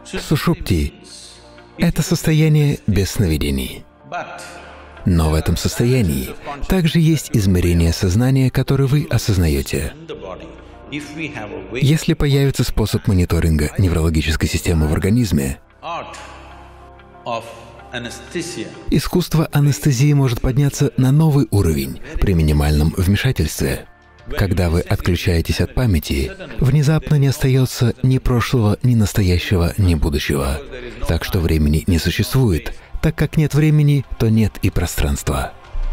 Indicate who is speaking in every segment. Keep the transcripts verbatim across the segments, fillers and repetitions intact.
Speaker 1: Сушупти — это состояние без сновидений. Но в этом состоянии также есть измерение сознания, которое вы осознаете. Если появится способ мониторинга неврологической системы в организме, искусство анестезии может подняться на новый уровень при минимальном вмешательстве. Когда вы отключаетесь от памяти, внезапно не остается ни прошлого, ни настоящего, ни будущего. Так что времени не существует. Так как нет времени, то нет и пространства.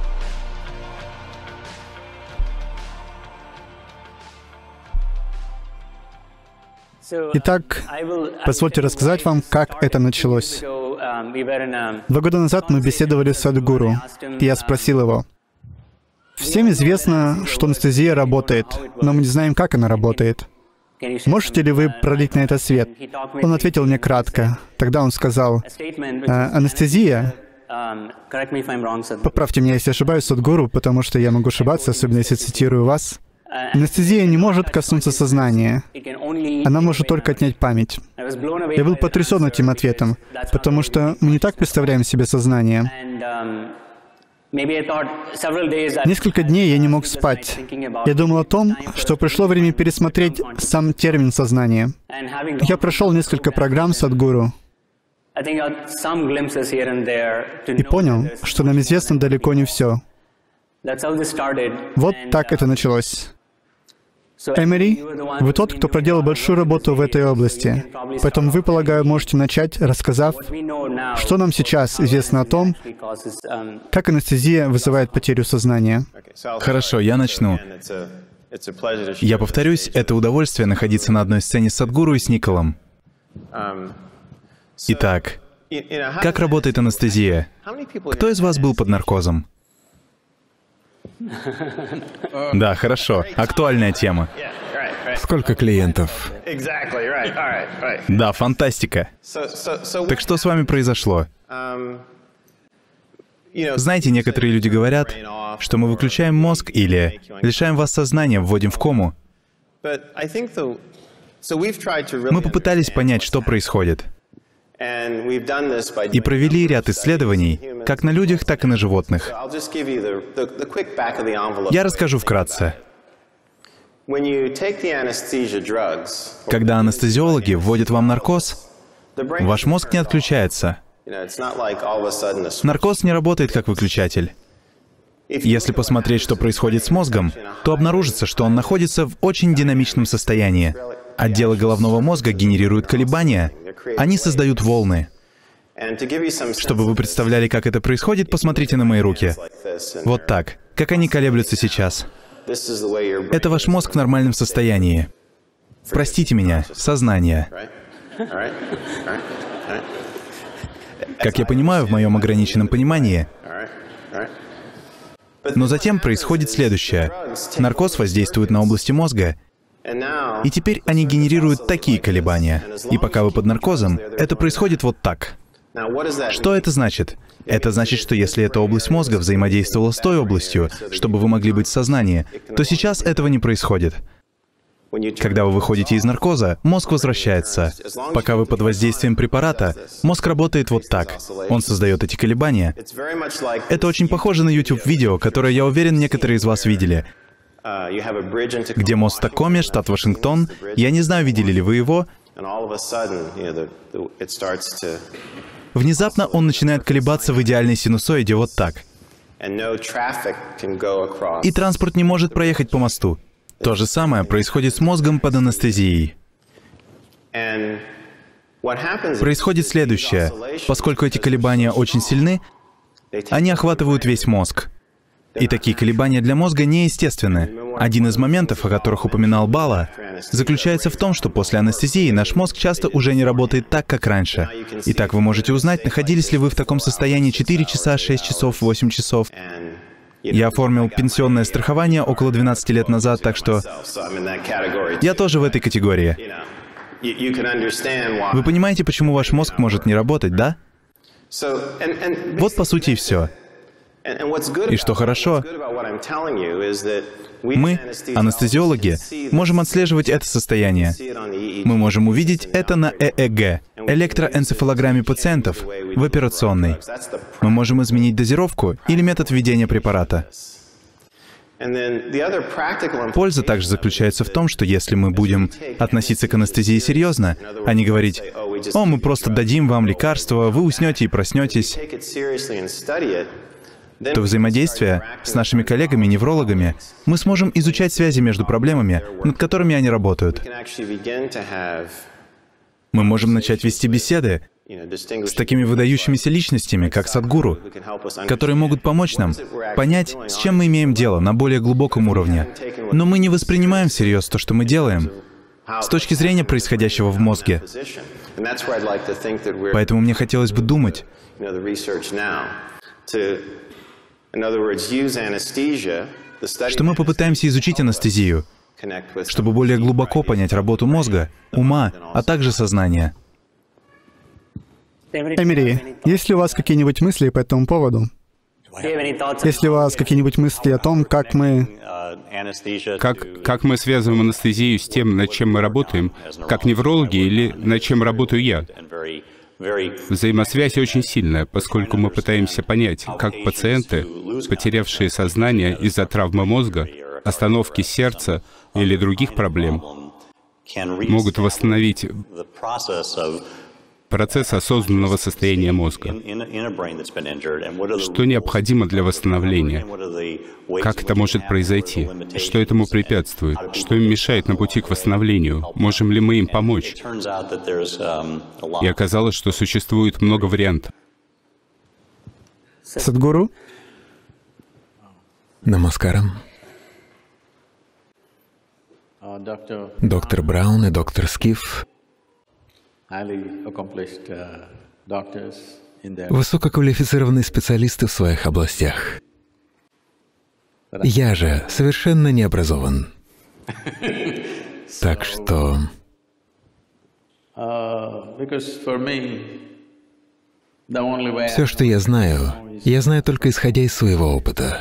Speaker 2: Итак, позвольте рассказать вам, как это началось. Два года назад мы беседовали с Садхгуру, и я спросил его: «Всем известно, что анестезия работает, но мы не знаем, как она работает. Можете ли вы пролить на это свет?» Он ответил мне кратко. Тогда он сказал: «Анестезия...» Поправьте меня, если ошибаюсь, Садхгуру, потому что я могу ошибаться, особенно если цитирую вас. Анестезия не может коснуться сознания. Она может только отнять память. Я был потрясен этим ответом, потому что мы не так представляем себе сознание. Несколько дней я не мог спать. Я думал о том, что пришло время пересмотреть сам термин «сознание». Я прошел несколько программ Садхгуру и понял, что нам известно далеко не все. Вот так это началось. Эмери, вы тот, кто проделал большую работу в этой области, поэтому вы, полагаю, можете начать, рассказав, что нам сейчас известно о том, как анестезия вызывает потерю сознания.
Speaker 3: Хорошо, я начну. Я повторюсь, это удовольствие находиться на одной сцене с Садхгуру и с Николом. Итак, как работает анестезия? Кто из вас был под наркозом? Да, хорошо. Актуальная тема.
Speaker 1: Сколько клиентов?
Speaker 3: Да, фантастика. Так что с вами произошло? Знаете, некоторые люди говорят, что мы выключаем мозг или лишаем вас сознания, вводим в кому. Мы попытались понять, что происходит. И провели ряд исследований, как на людях, так и на животных. Я расскажу вкратце. Когда анестезиологи вводят вам наркоз, ваш мозг не отключается. Наркоз не работает как выключатель. Если посмотреть, что происходит с мозгом, то обнаружится, что он находится в очень динамичном состоянии. Отделы головного мозга генерируют колебания, они создают волны. Чтобы вы представляли, как это происходит, посмотрите на мои руки. Вот так. Как они колеблются сейчас. Это ваш мозг в нормальном состоянии. Простите меня, сознание. Как я понимаю, в моем ограниченном понимании. Но затем происходит следующее. Наркоз воздействует на области мозга, и теперь они генерируют такие колебания. И пока вы под наркозом, это происходит вот так. Что это значит? Это значит, что если эта область мозга взаимодействовала с той областью, чтобы вы могли быть в сознании, то сейчас этого не происходит. Когда вы выходите из наркоза, мозг возвращается. Пока вы под воздействием препарата, мозг работает вот так. Он создает эти колебания. Это очень похоже на YouTube-видео, которое, я уверен, некоторые из вас видели, где мост в Такоме, штат Вашингтон. Я не знаю, видели ли вы его. Внезапно он начинает колебаться в идеальной синусоиде вот так. И транспорт не может проехать по мосту. То же самое происходит с мозгом под анестезией. Происходит следующее. Поскольку эти колебания очень сильны, они охватывают весь мозг. И такие колебания для мозга неестественны. Один из моментов, о которых упоминал Бала, заключается в том, что после анестезии наш мозг часто уже не работает так, как раньше. Итак, вы можете узнать, находились ли вы в таком состоянии четыре часа, шесть часов, восемь часов. Я оформил пенсионное страхование около двенадцати лет назад, так что я тоже в этой категории. Вы понимаете, почему ваш мозг может не работать, да? Вот по сути и все. И что хорошо, мы, анестезиологи, можем отслеживать это состояние. Мы можем увидеть это на ЭЭГ. электроэнцефалограмме пациентов в операционной. Мы можем изменить дозировку или метод введения препарата. Польза также заключается в том, что если мы будем относиться к анестезии серьезно, а не говорить: «О, мы просто дадим вам лекарство, вы уснете и проснетесь», то взаимодействие с нашими коллегами-неврологами мы сможем изучать связи между проблемами, над которыми они работают. Мы можем начать вести беседы с такими выдающимися личностями, как Садхгуру, которые могут помочь нам понять, с чем мы имеем дело на более глубоком уровне. Но мы не воспринимаем всерьез то, что мы делаем, с точки зрения происходящего в мозге. Поэтому мне хотелось бы думать, что мы попытаемся изучить анестезию, чтобы более глубоко понять работу мозга, ума, а также сознания.
Speaker 2: Эмири, есть ли у вас какие-нибудь мысли по этому поводу? Есть ли у вас какие-нибудь мысли о том, как мы...
Speaker 4: Как, как мы связываем анестезию с тем, над чем мы работаем, как неврологи, или над чем работаю я? Взаимосвязь очень сильная, поскольку мы пытаемся понять, как пациенты, потерявшие сознание из-за травмы мозга, остановки сердца или других проблем, могут восстановить процесс осознанного состояния мозга. Что необходимо для восстановления? Как это может произойти? Что этому препятствует? Что им мешает на пути к восстановлению? Можем ли мы им помочь? И оказалось, что существует много вариантов.
Speaker 2: Садхгуру?
Speaker 1: Намаскарам. Доктор Браун и доктор Скиф — высококвалифицированные специалисты в своих областях. Я же совершенно не образован. Так что... Все, что я знаю, я знаю только исходя из своего опыта.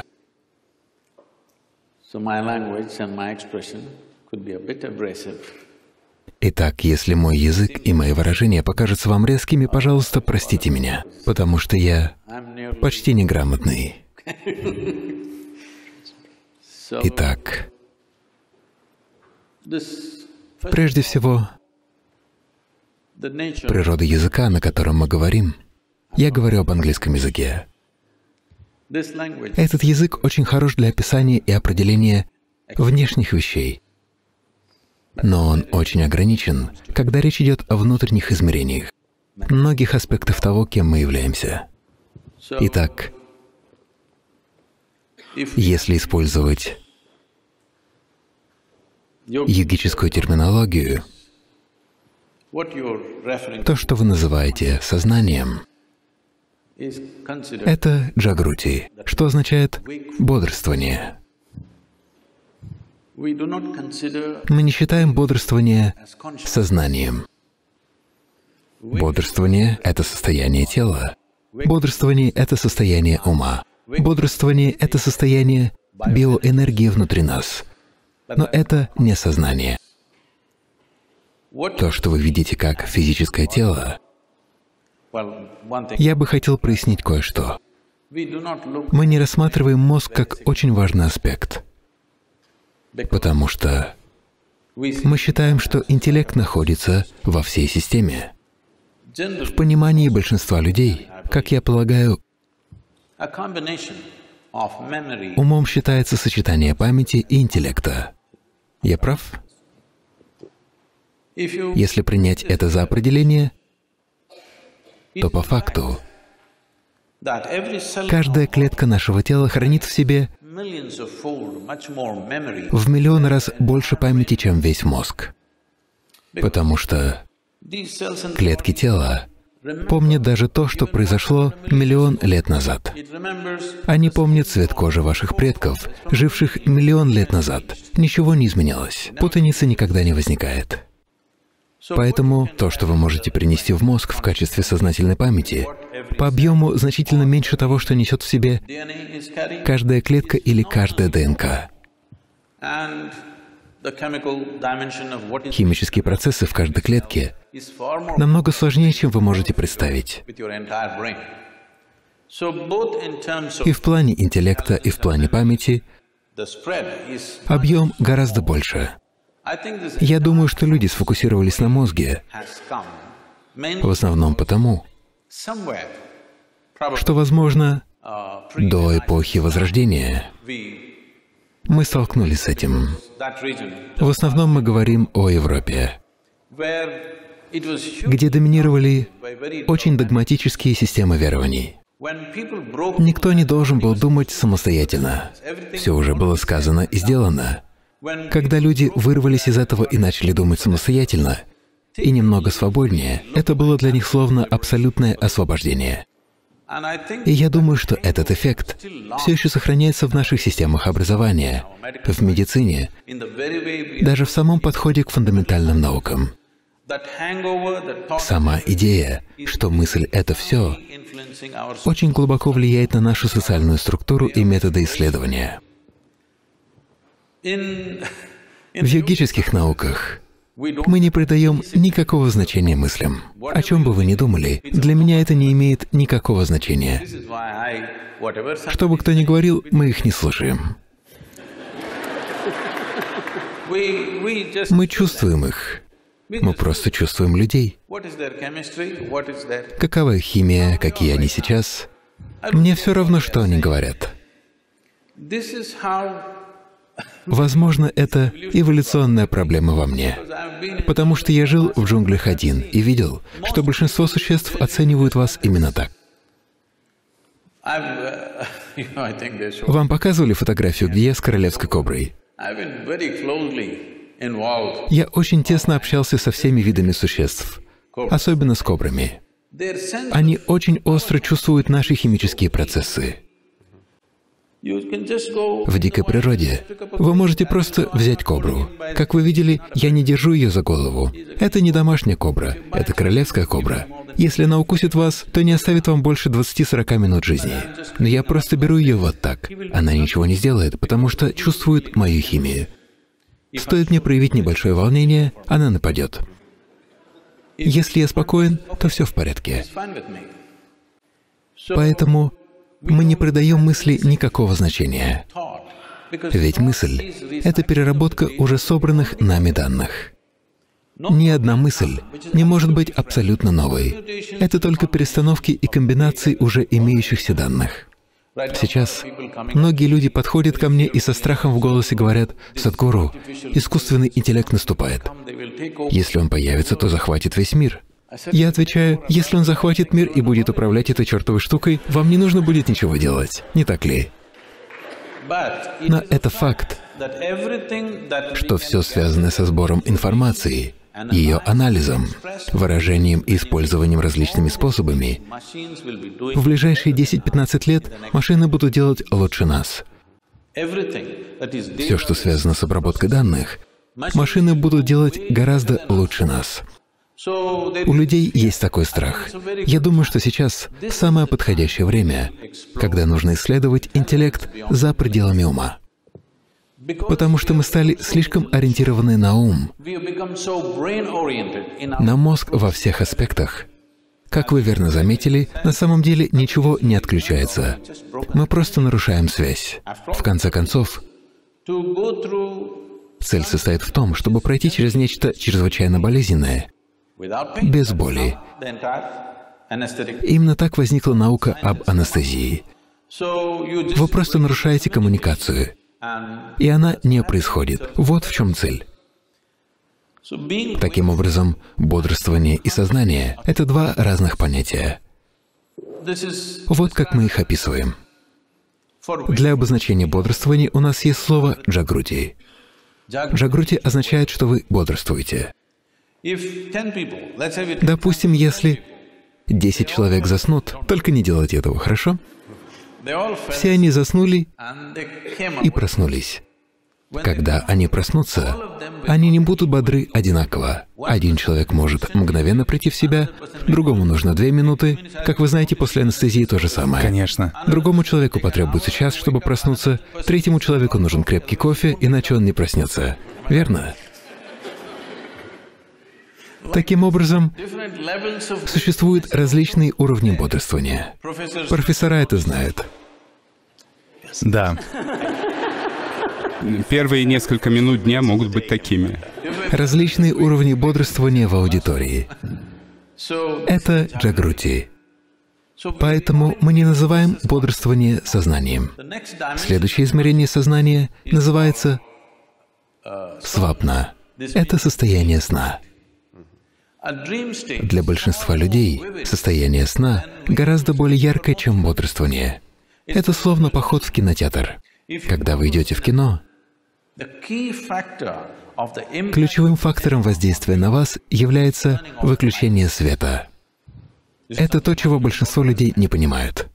Speaker 1: Итак, если мой язык и мои выражения покажутся вам резкими, пожалуйста, простите меня, потому что я почти неграмотный. Итак, прежде всего, природа языка, на котором мы говорим. Я говорю об английском языке. Этот язык очень хорош для описания и определения внешних вещей. Но он очень ограничен, когда речь идет о внутренних измерениях, многих аспектов того, кем мы являемся. Итак, если использовать йогическую терминологию, то, что вы называете сознанием, это джагрути, что означает бодрствование. Мы не считаем бодрствование сознанием. Бодрствование — это состояние тела. Бодрствование — это состояние ума. Бодрствование — это состояние биоэнергии внутри нас. Но это не сознание. То, что вы видите как физическое тело, я бы хотел прояснить кое-что. Мы не рассматриваем мозг как очень важный аспект, потому что мы считаем, что интеллект находится во всей системе. В понимании большинства людей, как я полагаю, умом считается сочетание памяти и интеллекта. Я прав? Если принять это за определение, то по факту каждая клетка нашего тела хранит в себе в миллион раз больше памяти, чем весь мозг. Потому что клетки тела помнят даже то, что произошло миллион лет назад. Они помнят цвет кожи ваших предков, живших миллион лет назад. Ничего не изменилось. Путаницы никогда не возникает. Поэтому то, что вы можете принести в мозг в качестве сознательной памяти, по объему значительно меньше того, что несет в себе каждая клетка или каждая ДНК. Химические процессы в каждой клетке намного сложнее, чем вы можете представить. И в плане интеллекта, и в плане памяти объем гораздо больше. Я думаю, что люди сфокусировались на мозге в основном потому, что, возможно, до эпохи Возрождения мы столкнулись с этим. В основном мы говорим о Европе, где доминировали очень догматические системы верований. Никто не должен был думать самостоятельно. Все уже было сказано и сделано. Когда люди вырвались из этого и начали думать самостоятельно, и немного свободнее, это было для них словно абсолютное освобождение. И я думаю, что этот эффект все еще сохраняется в наших системах образования, в медицине, даже в самом подходе к фундаментальным наукам. Сама идея, что мысль — это все, очень глубоко влияет на нашу социальную структуру и методы исследования. В йогических науках мы не придаем никакого значения мыслям. О чем бы вы ни думали, для меня это не имеет никакого значения. Что бы кто ни говорил, мы их не слушаем. Мы чувствуем их. Мы просто чувствуем людей. Какова их химия, какие они сейчас? Мне все равно, что они говорят. Возможно, это эволюционная проблема во мне, потому что я жил в джунглях один и видел, что большинство существ оценивают вас именно так. Вам показывали фотографию, где я с королевской коброй? Я очень тесно общался со всеми видами существ, особенно с кобрами. Они очень остро чувствуют наши химические процессы. В дикой природе вы можете просто взять кобру. Как вы видели, я не держу ее за голову. Это не домашняя кобра, это королевская кобра. Если она укусит вас, то не оставит вам больше двадцати-сорока минут жизни. Но я просто беру ее вот так. Она ничего не сделает, потому что чувствует мою химию. Стоит мне проявить небольшое волнение, она нападет. Если я спокоен, то все в порядке. Поэтому мы не придаем мысли никакого значения. Ведь мысль — это переработка уже собранных нами данных. Ни одна мысль не может быть абсолютно новой. Это только перестановки и комбинации уже имеющихся данных. Сейчас многие люди подходят ко мне и со страхом в голосе говорят: «Садхгуру, искусственный интеллект наступает. Если он появится, то захватит весь мир». Я отвечаю: если он захватит мир и будет управлять этой чертовой штукой, вам не нужно будет ничего делать, не так ли? Но это факт, что все связанное со сбором информации, ее анализом, выражением и использованием различными способами, в ближайшие десять-пятнадцать лет машины будут делать лучше нас. Все, что связано с обработкой данных, машины будут делать гораздо лучше нас. У людей есть такой страх. Я думаю, что сейчас самое подходящее время, когда нужно исследовать интеллект за пределами ума. Потому что мы стали слишком ориентированы на ум, на мозг во всех аспектах. Как вы верно заметили, на самом деле ничего не отключается. Мы просто нарушаем связь. В конце концов, цель состоит в том, чтобы пройти через нечто чрезвычайно болезненное, без боли. Именно так возникла наука об анестезии. Вы просто нарушаете коммуникацию, и она не происходит. Вот в чем цель. Таким образом, бодрствование и сознание — это два разных понятия. Вот как мы их описываем. Для обозначения бодрствования у нас есть слово «джагрути». Джагрути означает, что вы бодрствуете. Допустим, если десять человек заснут, только не делайте этого, хорошо? Все они заснули и проснулись. Когда они проснутся, они не будут бодры одинаково. Один человек может мгновенно прийти в себя, другому нужно две минуты. Как вы знаете, после анестезии то же самое.
Speaker 3: Конечно.
Speaker 1: Другому человеку потребуется час, чтобы проснуться, третьему человеку нужен крепкий кофе, иначе он не проснется. Верно? Таким образом, существуют различные уровни бодрствования. Профессора это знают.
Speaker 3: Да.
Speaker 4: Первые несколько минут дня могут быть такими.
Speaker 1: Различные уровни бодрствования в аудитории. Это джагрути. Поэтому мы не называем бодрствование сознанием. Следующее измерение сознания называется свапна. Это состояние сна. Для большинства людей состояние сна гораздо более яркое, чем бодрствование. Это словно поход в кинотеатр. Когда вы идете в кино, ключевым фактором воздействия на вас является выключение света. Это то, чего большинство людей не понимают.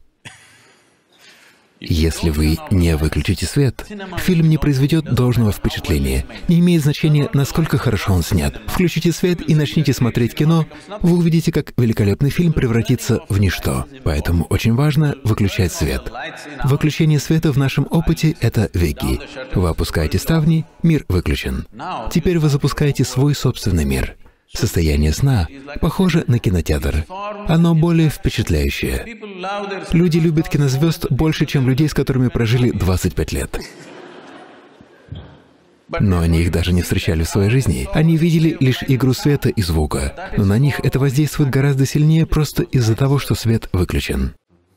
Speaker 1: Если вы не выключите свет, фильм не произведет должного впечатления. Не имеет значения, насколько хорошо он снят. Включите свет и начните смотреть кино, вы увидите, как великолепный фильм превратится в ничто. Поэтому очень важно выключать свет. Выключение света в нашем опыте — это веки. Вы опускаете ставни, мир выключен. Теперь вы запускаете свой собственный мир. Состояние сна похоже на кинотеатр. Оно более впечатляющее. Люди любят кинозвезд больше, чем людей, с которыми прожили двадцать пять лет. Но они их даже не встречали в своей жизни. Они видели лишь игру света и звука. Но на них это воздействует гораздо сильнее просто из-за того, что свет выключен.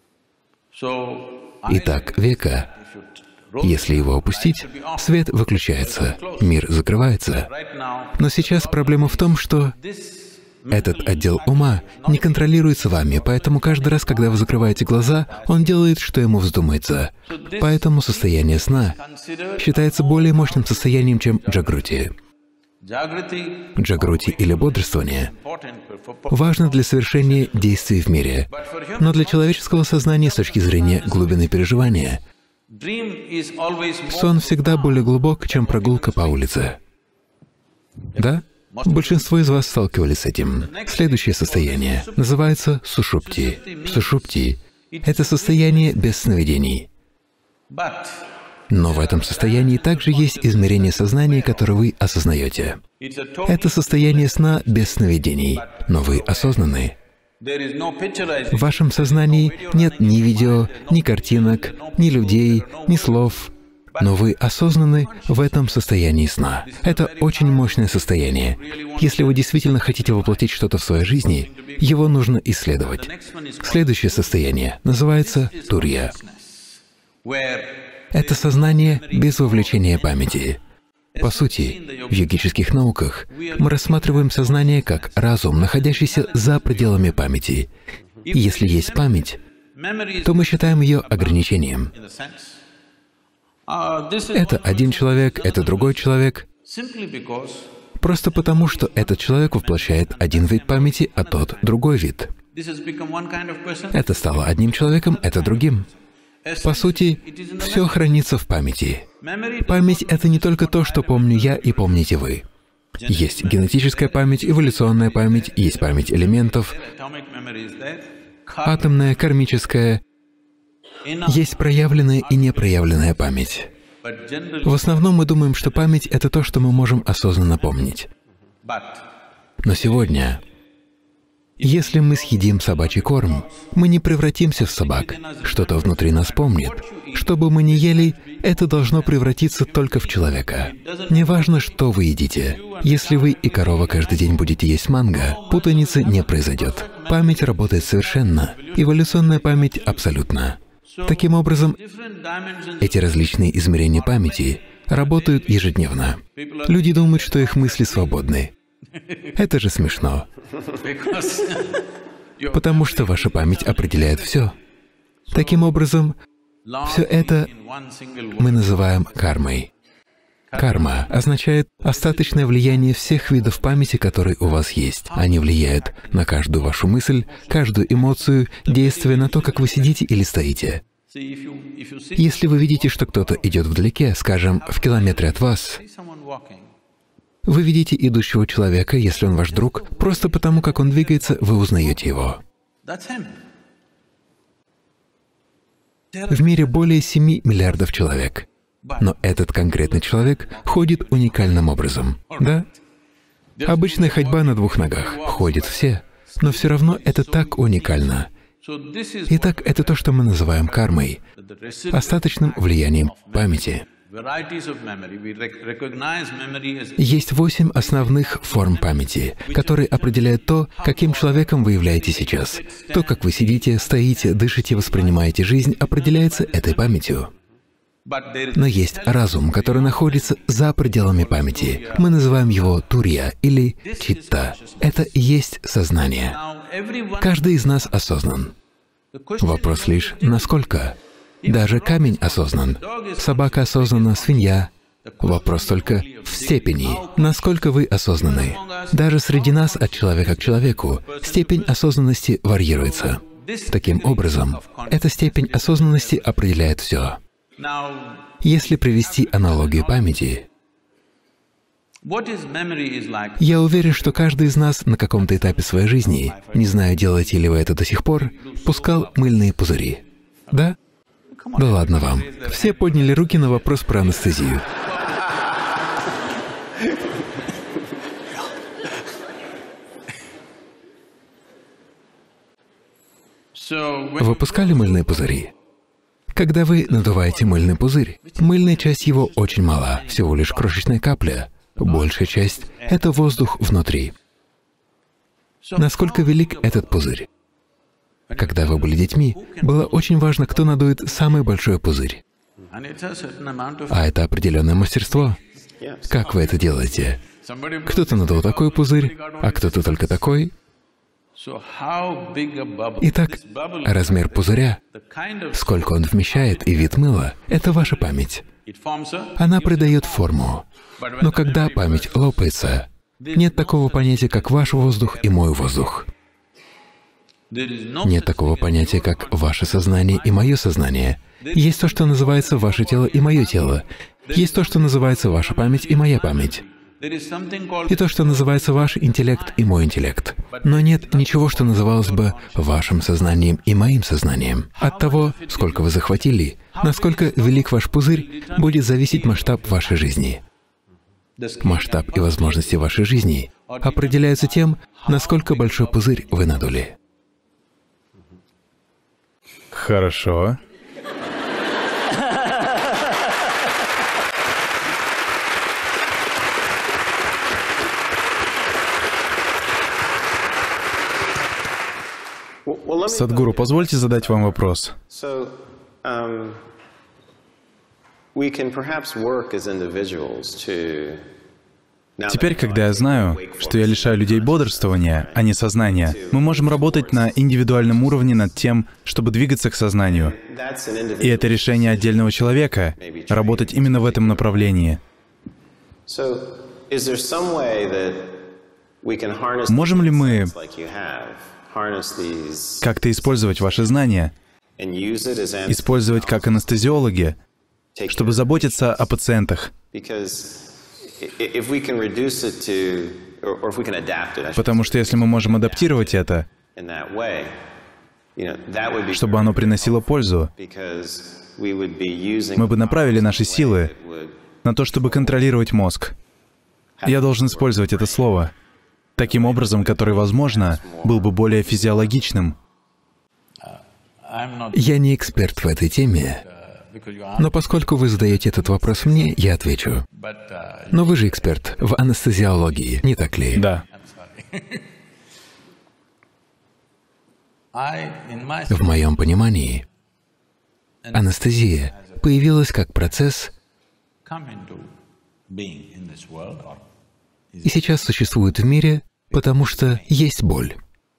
Speaker 1: Итак, века. Если его опустить, свет выключается, мир закрывается. Но сейчас проблема в том, что этот отдел ума не контролируется вами, поэтому каждый раз, когда вы закрываете глаза, он делает, что ему вздумается. Поэтому состояние сна считается более мощным состоянием, чем джагрути. Джагрути или бодрствование важно для совершения действий в мире, но для человеческого сознания с точки зрения глубины переживания сон всегда более глубок, чем прогулка по улице. Да? Большинство из вас сталкивались с этим. Следующее состояние называется сушупти. Сушупти — это состояние без сновидений. Но в этом состоянии также есть измерение сознания, которое вы осознаете. Это состояние сна без сновидений, но вы осознаны. В вашем сознании нет ни видео, ни картинок, ни людей, ни слов, но вы осознаны в этом состоянии сна. Это очень мощное состояние. Если вы действительно хотите воплотить что-то в своей жизни, его нужно исследовать. Следующее состояние называется турья. Это сознание без вовлечения памяти. По сути, в йогических науках мы рассматриваем сознание как разум, находящийся за пределами памяти. И если есть память, то мы считаем ее ограничением. Это один человек, это другой человек, просто потому, что этот человек воплощает один вид памяти, а тот — другой вид. Это стало одним человеком, это другим. По сути, все хранится в памяти. Память — это не только то, что помню я и помните вы. Есть генетическая память, эволюционная память, есть память элементов, атомная, кармическая, есть проявленная и непроявленная память. В основном мы думаем, что память — это то, что мы можем осознанно помнить. Но сегодня, если мы съедим собачий корм, мы не превратимся в собак. Что-то внутри нас помнит. Что бы мы ни ели, это должно превратиться только в человека. Неважно, что вы едите. Если вы и корова каждый день будете есть манго, путаницы не произойдет. Память работает совершенно. Эволюционная память — абсолютно. Таким образом, эти различные измерения памяти работают ежедневно. Люди думают, что их мысли свободны. Это же смешно. Потому что ваша память определяет все. Таким образом, все это мы называем кармой. Карма означает остаточное влияние всех видов памяти, которые у вас есть. Они влияют на каждую вашу мысль, каждую эмоцию, действуя на то, как вы сидите или стоите. Если вы видите, что кто-то идет вдалеке, скажем, в километре от вас, вы видите идущего человека, если он ваш друг, просто потому, как он двигается, вы узнаете его. В мире более семи миллиардов человек. Но этот конкретный человек ходит уникальным образом, да? Обычная ходьба на двух ногах. Ходят все. Но все равно это так уникально. Итак, это то, что мы называем кармой, остаточным влиянием памяти. Есть восемь основных форм памяти, которые определяют то, каким человеком вы являетесь сейчас. То, как вы сидите, стоите, дышите, воспринимаете жизнь, определяется этой памятью. Но есть разум, который находится за пределами памяти. Мы называем его турья или читта. Это и есть сознание. Каждый из нас осознан. Вопрос лишь, насколько? Даже камень осознан, собака осознанна, свинья. Вопрос только в степени, насколько вы осознаны. Даже среди нас, от человека к человеку, степень осознанности варьируется. Таким образом, эта степень осознанности определяет все. Если привести аналогию памяти, я уверен, что каждый из нас на каком-то этапе своей жизни, не знаю, делаете ли вы это до сих пор, пускал мыльные пузыри. Да? Да ладно вам. Все подняли руки на вопрос про анестезию. Вы пускали мыльные пузыри? Когда вы надуваете мыльный пузырь, мыльная часть его очень мала, всего лишь крошечная капля. Большая часть — это воздух внутри. Насколько велик этот пузырь? Когда вы были детьми, было очень важно, кто надует самый большой пузырь. А это определенное мастерство. Как вы это делаете? Кто-то надул такой пузырь, а кто-то только такой. Итак, размер пузыря, сколько он вмещает и вид мыла — это ваша память. Она придает форму. Но когда память лопается, нет такого понятия, как ваш воздух и мой воздух. Нет такого понятия, как ваше сознание и мое сознание. Есть то, что называется ваше тело и мое тело. Есть то, что называется ваша память и моя память. И то, что называется ваш интеллект и мой интеллект. Но нет ничего, что называлось бы вашим сознанием и моим сознанием. От того, сколько вы захватили, насколько велик ваш пузырь, будет зависеть масштаб вашей жизни. Масштаб и возможности вашей жизни определяются тем, насколько большой пузырь вы надули.
Speaker 3: Хорошо. Садгуру, позвольте задать вам вопрос. Теперь, когда я знаю, что я лишаю людей бодрствования, а не сознания, мы можем работать на индивидуальном уровне над тем, чтобы двигаться к сознанию. И это решение отдельного человека — работать именно в этом направлении. Можем ли мы как-то использовать ваши знания, использовать как анестезиологи, чтобы заботиться о пациентах? Потому что если мы можем адаптировать это, чтобы оно приносило пользу, мы бы направили наши силы на то, чтобы контролировать мозг. Я должен использовать это слово таким образом, который, возможно, был бы более физиологичным.
Speaker 1: Я не эксперт в этой теме, но поскольку вы задаете этот вопрос мне, я отвечу. Но вы же эксперт в анестезиологии, не так ли?
Speaker 3: Да.
Speaker 1: В моем понимании, анестезия появилась как процесс и сейчас существует в мире, потому что есть боль.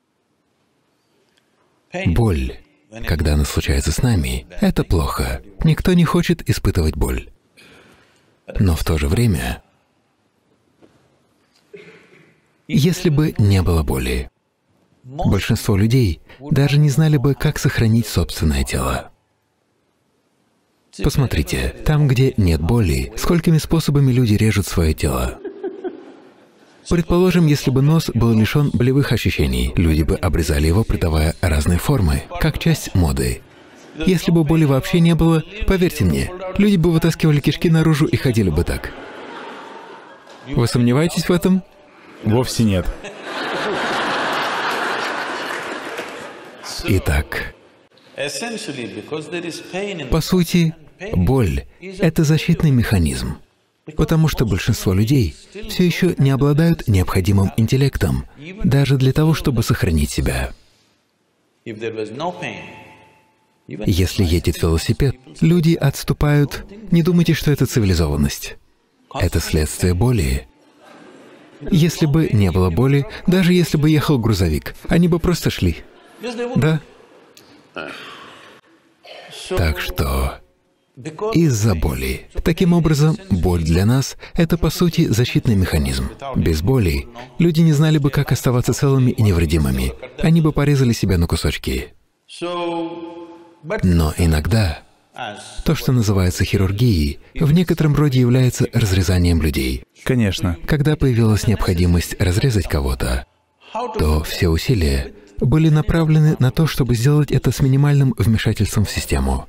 Speaker 1: Боль, когда она случается с нами, это плохо. Никто не хочет испытывать боль. Но в то же время, если бы не было боли, большинство людей даже не знали бы, как сохранить собственное тело. Посмотрите, там, где нет боли, сколькими способами люди режут свое тело. Предположим, если бы нос был лишен болевых ощущений, люди бы обрезали его, придавая разные формы, как часть моды. Если бы боли вообще не было, поверьте мне, люди бы вытаскивали кишки наружу и ходили бы так. Вы сомневаетесь в этом?
Speaker 3: Вовсе нет.
Speaker 1: Итак, по сути, боль — это защитный механизм, потому что большинство людей все еще не обладают необходимым интеллектом, даже для того, чтобы сохранить себя. Если едет велосипед, люди отступают. Не думайте, что это цивилизованность. Это следствие боли. Если бы не было боли, даже если бы ехал грузовик, они бы просто шли. Да? Так что из-за боли. Таким образом, боль для нас — это, по сути, защитный механизм. Без боли люди не знали бы, как оставаться целыми и невредимыми. Они бы порезали себя на кусочки. Но иногда то, что называется хирургией, в некотором роде является разрезанием людей.
Speaker 3: Конечно.
Speaker 1: Когда появилась необходимость разрезать кого-то, то все усилия были направлены на то, чтобы сделать это с минимальным вмешательством в систему.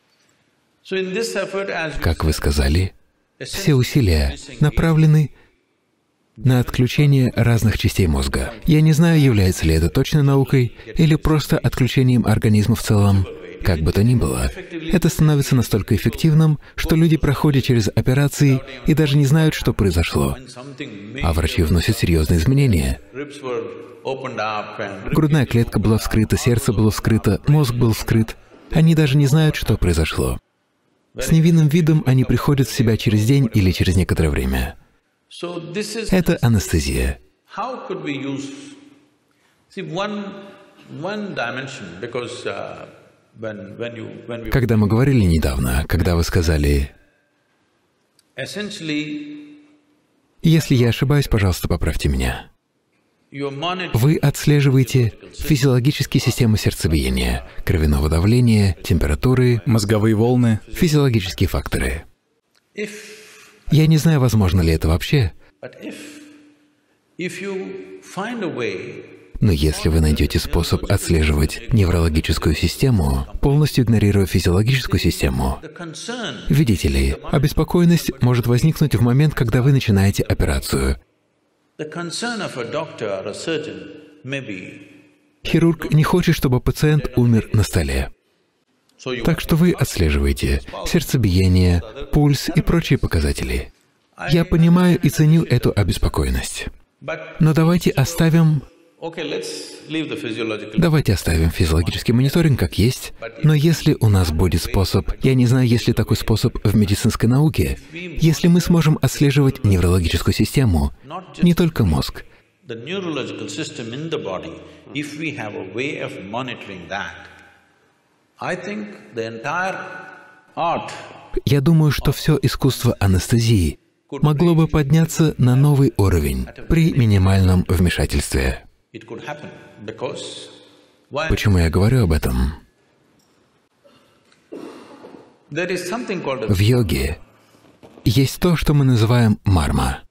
Speaker 1: Как вы сказали, все усилия направлены на отключение разных частей мозга. Я не знаю, является ли это точно наукой или просто отключением организма в целом. Как бы то ни было, это становится настолько эффективным, что люди проходят через операции и даже не знают, что произошло. А врачи вносят серьезные изменения. Грудная клетка была вскрыта, сердце было вскрыто, мозг был вскрыт. Они даже не знают, что произошло. С невинным видом они приходят в себя через день или через некоторое время. Это анестезия. Когда мы говорили недавно, когда вы сказали, если я ошибаюсь, пожалуйста, поправьте меня. Вы отслеживаете физиологические системы сердцебиения, кровяного давления, температуры,
Speaker 3: мозговые волны,
Speaker 1: физиологические факторы. Я не знаю, возможно ли это вообще, но если вы найдете способ отслеживать неврологическую систему, полностью игнорируя физиологическую систему, видите ли, обеспокоенность может возникнуть в момент, когда вы начинаете операцию. Хирург не хочет, чтобы пациент умер на столе. Так что вы отслеживаете сердцебиение, пульс и прочие показатели. Я понимаю и ценю эту обеспокоенность. Но давайте оставим... Давайте оставим физиологический мониторинг как есть, но если у нас будет способ, я не знаю, есть ли такой способ в медицинской науке, если мы сможем отслеживать неврологическую систему, не только мозг. Я думаю, что все искусство анестезии могло бы подняться на новый уровень при минимальном вмешательстве. Почему я говорю об этом? В йоге есть то, что мы называем марма,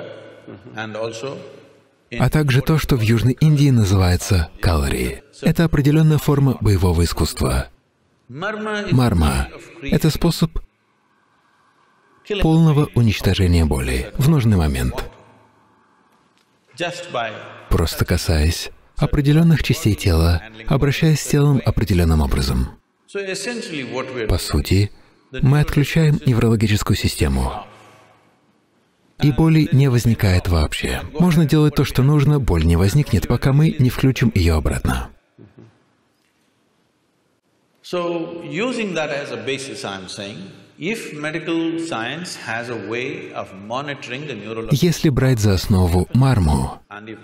Speaker 1: а также то, что в Южной Индии называется калари. Это определенная форма боевого искусства. Марма — это способ полного уничтожения боли в нужный момент, просто касаясь определенных частей тела, обращаясь с телом определенным образом. По сути, мы отключаем неврологическую систему, и боли не возникает вообще. Можно делать то, что нужно, боль не возникнет, пока мы не включим ее обратно. Если брать за основу марму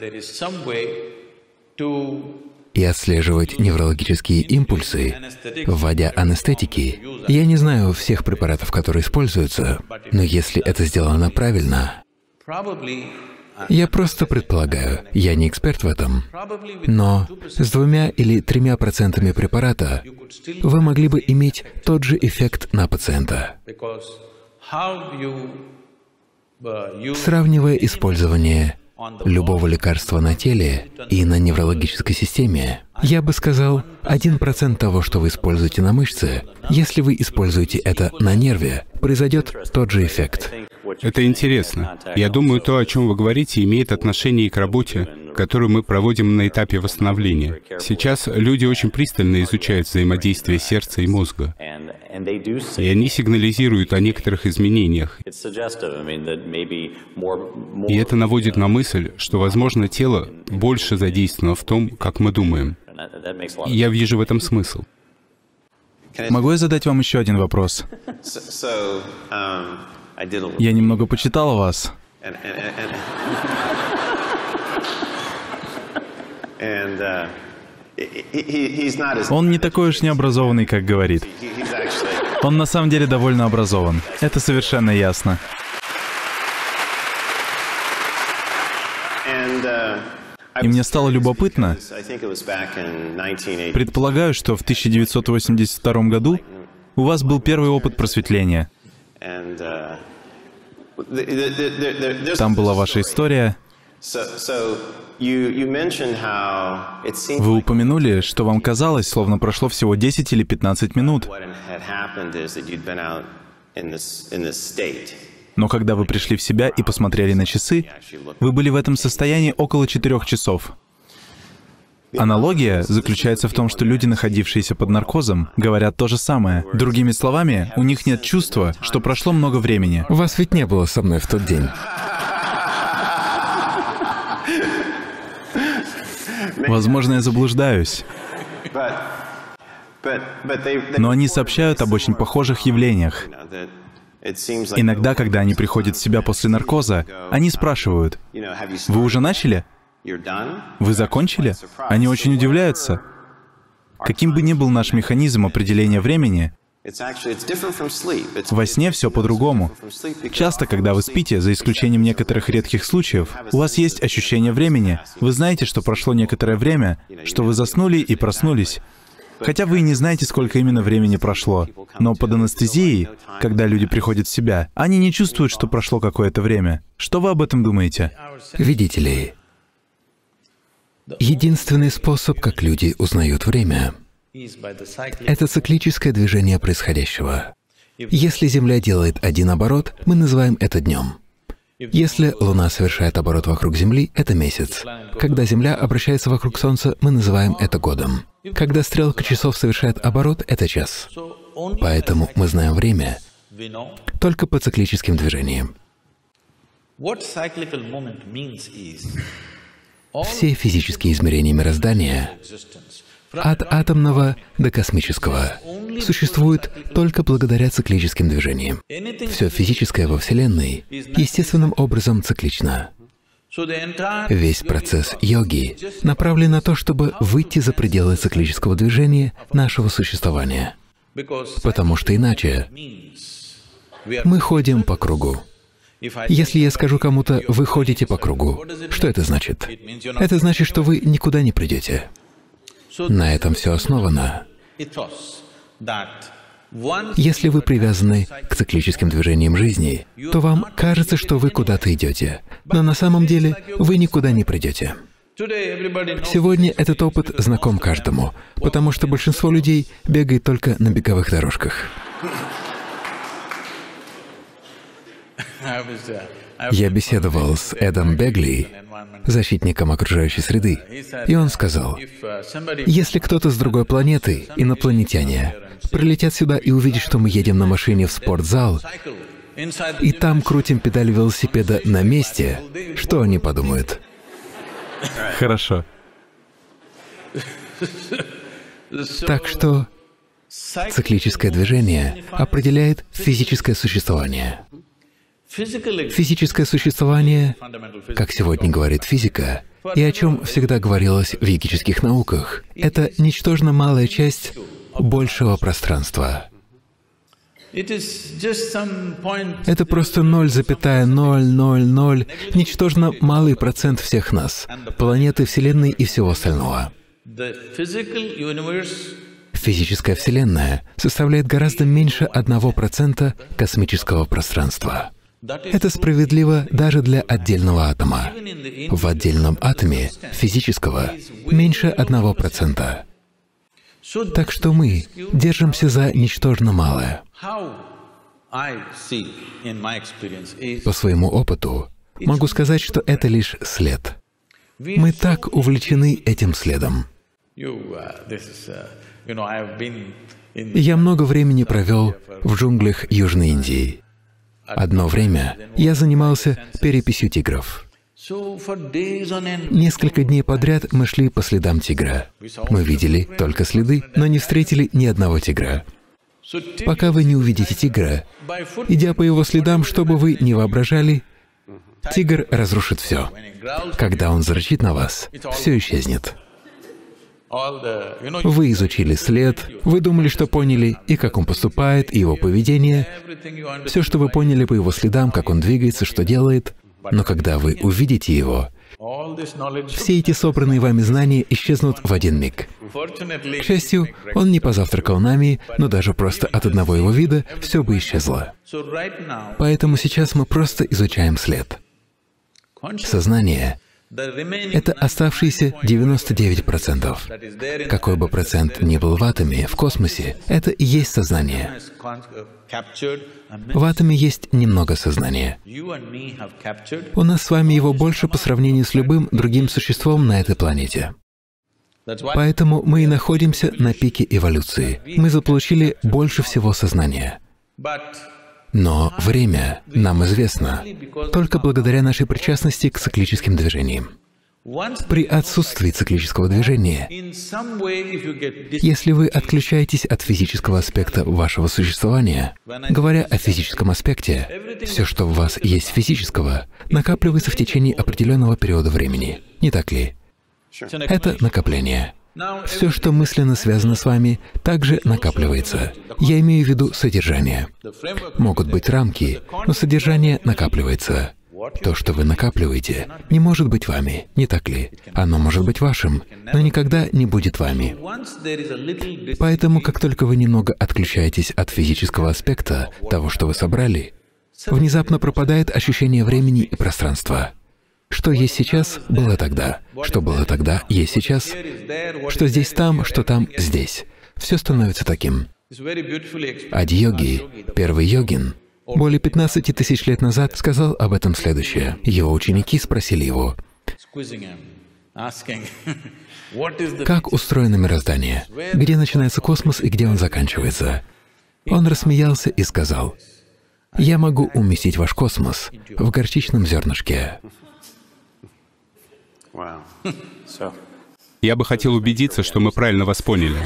Speaker 1: и отслеживать неврологические импульсы, вводя анестетики, я не знаю всех препаратов, которые используются, но если это сделано правильно, я просто предполагаю, я не эксперт в этом, но с двумя или тремя процентами препарата вы могли бы иметь тот же эффект на пациента. Сравнивая использование любого лекарства на теле и на неврологической системе, я бы сказал, один процент того, что вы используете на мышце, если вы используете это на нерве, произойдет тот же эффект.
Speaker 4: Это интересно. Я думаю, то, о чем вы говорите, имеет отношение и к работе, которую мы проводим на этапе восстановления. Сейчас люди очень пристально изучают взаимодействие сердца и мозга. И они сигнализируют о некоторых изменениях. И это наводит на мысль, что, возможно, тело больше задействовано в том, как мы думаем. И я вижу в этом смысл.
Speaker 3: Могу я задать вам еще один вопрос? Я немного почитал о вас. Он не такой уж необразованный, как говорит. Он на самом деле довольно образован. Это совершенно ясно. И мне стало любопытно. Предполагаю, что в тысяча девятьсот восемьдесят втором году у вас был первый опыт просветления. Там была ваша история. Вы упомянули, что вам казалось, словно прошло всего десять или пятнадцать минут. Но когда вы пришли в себя и посмотрели на часы, вы были в этом состоянии около четырех часов. Аналогия заключается в том, что люди, находившиеся под наркозом, говорят то же самое. Другими словами, у них нет чувства, что прошло много времени.
Speaker 1: Вас ведь не было со мной в тот день.
Speaker 3: Возможно, я заблуждаюсь. Но они сообщают об очень похожих явлениях. Иногда, когда они приходят в себя после наркоза, они спрашивают: «Вы уже начали? Вы закончили?» Они очень удивляются. Каким бы ни был наш механизм определения времени, во сне все по-другому. Часто, когда вы спите, за исключением некоторых редких случаев, у вас есть ощущение времени. Вы знаете, что прошло некоторое время, что вы заснули и проснулись. Хотя вы и не знаете, сколько именно времени прошло. Но под анестезией, когда люди приходят в себя, они не чувствуют, что прошло какое-то время. Что вы об этом думаете?
Speaker 1: Видите ли, единственный способ, как люди узнают время, это циклическое движение происходящего. Если Земля делает один оборот, мы называем это днем. Если Луна совершает оборот вокруг Земли, это месяц. Когда Земля обращается вокруг Солнца, мы называем это годом. Когда стрелка часов совершает оборот, это час. Поэтому мы знаем время только по циклическим движениям. Все физические измерения мироздания, от атомного до космического, существуют только благодаря циклическим движениям. Все физическое во Вселенной естественным образом циклично. Весь процесс йоги направлен на то, чтобы выйти за пределы циклического движения нашего существования. Потому что иначе мы ходим по кругу. Если я скажу кому-то: «Вы ходите по кругу», что это значит? Это значит, что вы никуда не придете. На этом все основано. Если вы привязаны к циклическим движениям жизни, то вам кажется, что вы куда-то идете, но на самом деле вы никуда не придете. Сегодня этот опыт знаком каждому, потому что большинство людей бегает только на беговых дорожках. Я беседовал с Эдом Бегли, защитником окружающей среды, и он сказал: если кто-то с другой планеты, инопланетяне, прилетят сюда и увидят, что мы едем на машине в спортзал, и там крутим педаль велосипеда на месте, что они подумают?
Speaker 3: Хорошо.
Speaker 1: Так что циклическое движение определяет физическое существование. Физическое существование, как сегодня говорит физика, и о чем всегда говорилось в йогических науках, это ничтожно малая часть большего пространства. Это просто ноль целых ноль ноль ноль, ничтожно малый процент всех нас, планеты, Вселенной и всего остального. Физическая Вселенная составляет гораздо меньше одного процента космического пространства. Это справедливо даже для отдельного атома. В отдельном атоме физического меньше одного процента. Так что мы держимся за ничтожно малое. По своему опыту могу сказать, что это лишь след. Мы так увлечены этим следом. Я много времени провел в джунглях Южной Индии. Одно время я занимался переписью тигров. Несколько дней подряд мы шли по следам тигра. Мы видели только следы, но не встретили ни одного тигра. Пока вы не увидите тигра, идя по его следам, что бы вы ни воображали, тигр разрушит все. Когда он зарычит на вас, все исчезнет. Вы изучили след, вы думали, что поняли, и как он поступает, и его поведение. Все, что вы поняли по его следам, как он двигается, что делает. Но когда вы увидите его, все эти собранные вами знания исчезнут в один миг. К счастью, он не позавтракал нами, но даже просто от одного его вида все бы исчезло. Поэтому сейчас мы просто изучаем след. Сознание — это оставшиеся девяносто девять процентов. Какой бы процент ни был в атоме, в космосе, это и есть сознание. В атоме есть немного сознания. У нас с вами его больше по сравнению с любым другим существом на этой планете. Поэтому мы и находимся на пике эволюции. Мы заполучили больше всего сознания. Но время нам известно только благодаря нашей причастности к циклическим движениям. При отсутствии циклического движения, если вы отключаетесь от физического аспекта вашего существования, говоря о физическом аспекте, все, что в вас есть физического, накапливается в течение определенного периода времени. Не так ли? Это накопление. Все, что мысленно связано с вами, также накапливается. Я имею в виду содержание. Могут быть рамки, но содержание накапливается. То, что вы накапливаете, не может быть вами, не так ли? Оно может быть вашим, но никогда не будет вами. Поэтому, как только вы немного отключаетесь от физического аспекта того, что вы собрали, внезапно пропадает ощущение времени и пространства. Что есть сейчас, было тогда. Что было тогда, есть сейчас. Что здесь там, что там здесь. Все становится таким. Ади-йоги, первый йогин, более пятнадцати тысяч лет назад сказал об этом следующее. Его ученики спросили его, как устроено мироздание, где начинается космос и где он заканчивается. Он рассмеялся и сказал, «Я могу уместить ваш космос в горчичном зернышке».
Speaker 4: Я бы хотел убедиться, что мы правильно вас поняли.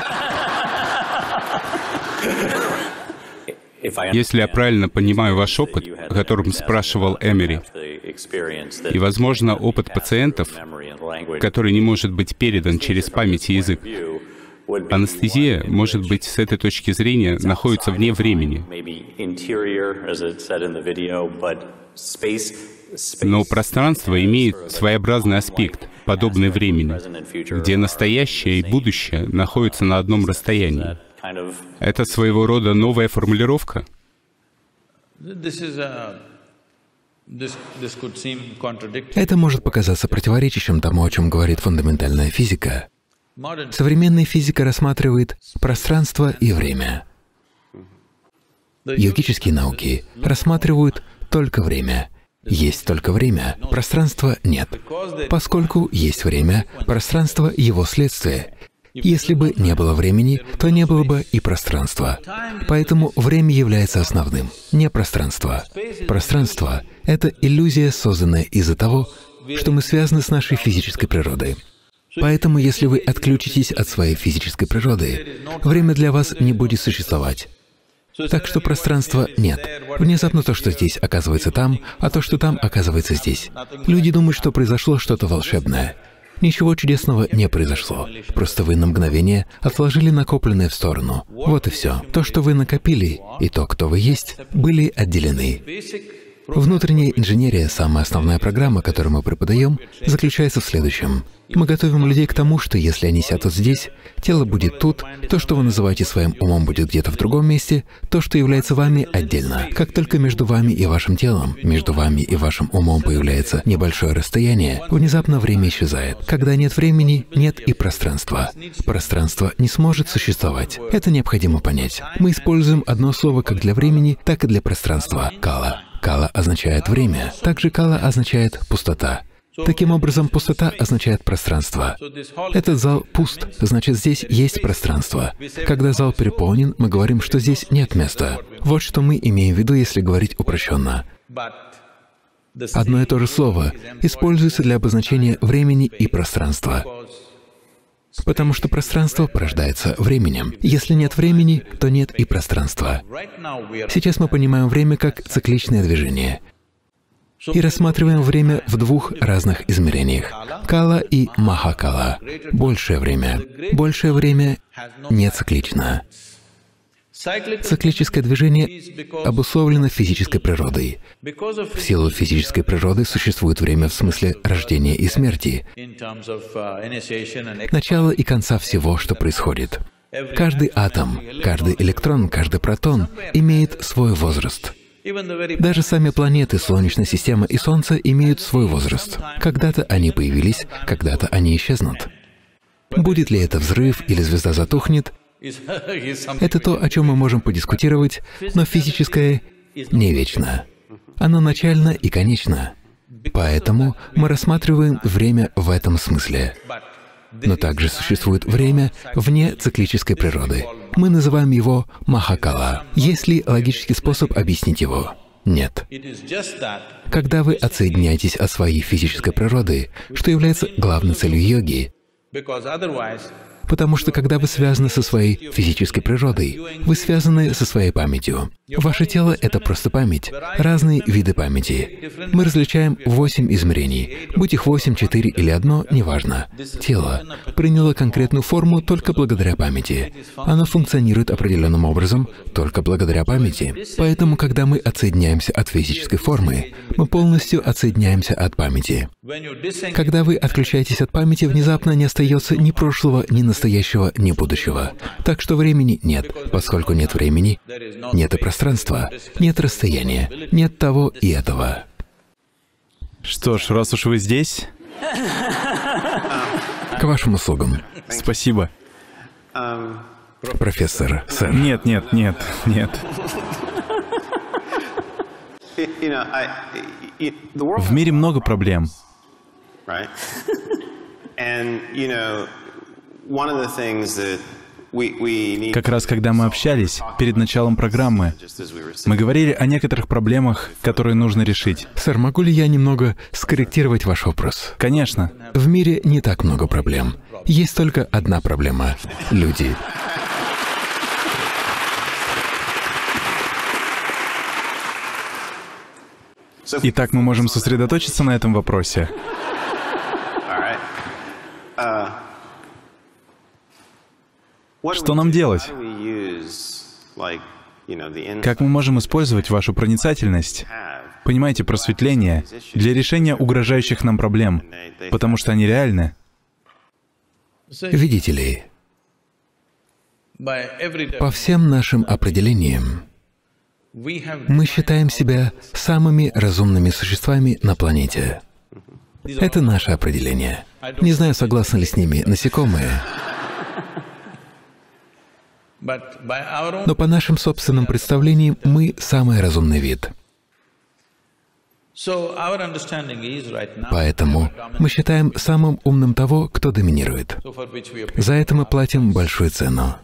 Speaker 4: Если я правильно понимаю ваш опыт, о котором спрашивал Эмери, и, возможно, опыт пациентов, который не может быть передан через память и язык, анестезия, может быть, с этой точки зрения, находится вне времени. Но пространство имеет своеобразный аспект, подобный времени, где настоящее и будущее находятся на одном расстоянии. Это своего рода новая формулировка?
Speaker 1: Это может показаться противоречащим тому, о чем говорит фундаментальная физика. Современная физика рассматривает пространство и время. Йогические науки рассматривают только время. Есть только время, пространства нет. Поскольку есть время, пространство — его следствие. Если бы не было времени, то не было бы и пространства. Поэтому время является основным, не пространство. Пространство — это иллюзия, созданная из-за того, что мы связаны с нашей физической природой. Поэтому, если вы отключитесь от своей физической природы, время для вас не будет существовать. Так что пространства нет. Внезапно то, что здесь, оказывается там, а то, что там, оказывается здесь. Люди думают, что произошло что-то волшебное. Ничего чудесного не произошло. Просто вы на мгновение отложили накопленное в сторону. Вот и все. То, что вы накопили, и то, кто вы есть, были отделены. Внутренняя инженерия, самая основная программа, которую мы преподаем, заключается в следующем. Мы готовим людей к тому, что если они сядут здесь, тело будет тут, то, что вы называете своим умом, будет где-то в другом месте, то, что является вами, отдельно. Как только между вами и вашим телом, между вами и вашим умом появляется небольшое расстояние, внезапно время исчезает. Когда нет времени, нет и пространства. Пространство не сможет существовать. Это необходимо понять. Мы используем одно слово как для времени, так и для пространства — кала. Кала означает время, также кала означает пустота. Таким образом, пустота означает пространство. Этот зал пуст, значит, здесь есть пространство. Когда зал переполнен, мы говорим, что здесь нет места. Вот что мы имеем в виду, если говорить упрощенно. Одно и то же слово используется для обозначения времени и пространства. Потому что пространство порождается временем. Если нет времени, то нет и пространства. Сейчас мы понимаем время как цикличное движение. И рассматриваем время в двух разных измерениях — кала и махакала — большее время. Большее время не циклично. Циклическое движение обусловлено физической природой. В силу физической природы существует время в смысле рождения и смерти, начала и конца всего, что происходит. Каждый атом, каждый электрон, каждый протон имеет свой возраст. Даже сами планеты, Солнечная система и Солнце имеют свой возраст. Когда-то они появились, когда-то они исчезнут. Будет ли это взрыв или звезда затухнет — это то, о чем мы можем подискутировать, но физическое не вечно. Оно начально и конечно. Поэтому мы рассматриваем время в этом смысле. Но также существует время вне циклической природы. Мы называем его махакала. Есть ли логический способ объяснить его? Нет. Когда вы отсоединяетесь от своей физической природы, что является главной целью йоги, потому что когда вы связаны со своей физической природой, вы связаны со своей памятью. Ваше тело — это просто память, разные виды памяти. Мы различаем восемь измерений. Будь их восемь, четыре или одно, неважно. Тело приняло конкретную форму только благодаря памяти. Оно функционирует определенным образом только благодаря памяти. Поэтому, когда мы отсоединяемся от физической формы, мы полностью отсоединяемся от памяти. Когда вы отключаетесь от памяти, внезапно не остается ни прошлого, ни настоящего, ни будущего. Так что времени нет. Поскольку нет времени, нет и пространства, нет расстояния, нет того и этого.
Speaker 3: Что ж, раз уж вы здесь...
Speaker 1: К вашим услугам.
Speaker 3: Спасибо.
Speaker 1: Профессор, сэр.
Speaker 3: Нет, нет, нет, нет. В мире много проблем. Как раз когда мы общались перед началом программы, мы говорили о некоторых проблемах, которые нужно решить.
Speaker 1: Сэр, могу ли я немного скорректировать ваш вопрос?
Speaker 3: Конечно.
Speaker 1: В мире не так много проблем. Есть только одна проблема — люди.
Speaker 3: Итак, мы можем сосредоточиться на этом вопросе. Что нам делать? Как мы можем использовать вашу проницательность, понимаете, просветление, для решения угрожающих нам проблем, потому что они реальны?
Speaker 1: Видите ли, по всем нашим определениям, мы считаем себя самыми разумными существами на планете. Это наше определение. Не знаю, согласны ли с ними насекомые. Но по нашим собственным представлениям мы самый разумный вид. Поэтому мы считаем самым умным того, кто доминирует. За это мы платим большую цену.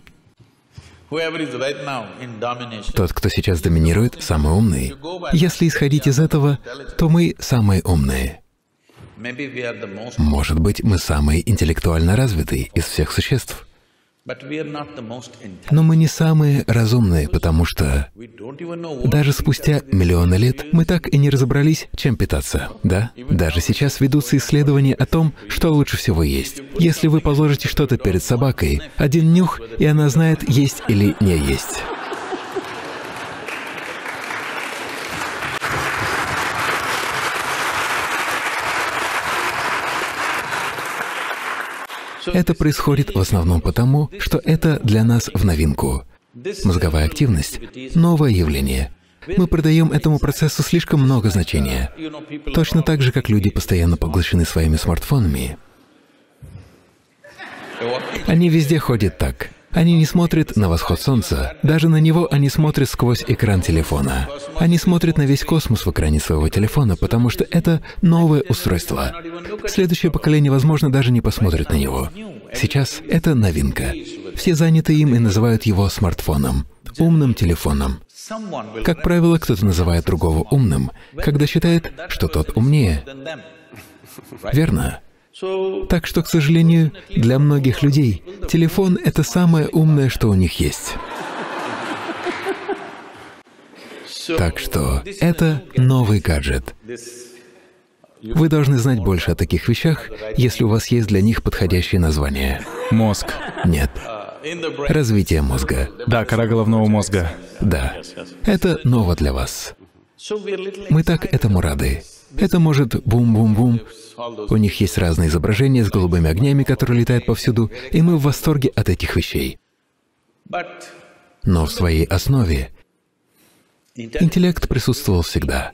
Speaker 1: Тот, кто сейчас доминирует, самый умный. Если исходить из этого, то мы самые умные. Может быть, мы самые интеллектуально развитые из всех существ. Но мы не самые разумные, потому что даже спустя миллионы лет мы так и не разобрались, чем питаться, да? Даже сейчас ведутся исследования о том, что лучше всего есть. Если вы положите что-то перед собакой, один нюх, и она знает, есть или не есть. Это происходит в основном потому, что это для нас в новинку. Мозговая активность — новое явление. Мы придаем этому процессу слишком много значения. Точно так же, как люди постоянно поглощены своими смартфонами. Они везде ходят так. Они не смотрят на восход солнца. Даже на него они смотрят сквозь экран телефона. Они смотрят на весь космос в экране своего телефона, потому что это новое устройство. Следующее поколение, возможно, даже не посмотрит на него. Сейчас это новинка. Все заняты им и называют его смартфоном, умным телефоном. Как правило, кто-то называет другого умным, когда считает, что тот умнее. Верно? Так что, к сожалению, для многих людей телефон — это самое умное, что у них есть. Так что это новый гаджет. Вы должны знать больше о таких вещах, если у вас есть для них подходящее название.
Speaker 3: Мозг.
Speaker 1: Нет. Развитие мозга.
Speaker 3: Да, кора головного мозга.
Speaker 1: Да. Это ново для вас. Мы так этому рады. Это может бум-бум-бум. У них есть разные изображения с голубыми огнями, которые летают повсюду, и мы в восторге от этих вещей. Но в своей основе интеллект присутствовал всегда.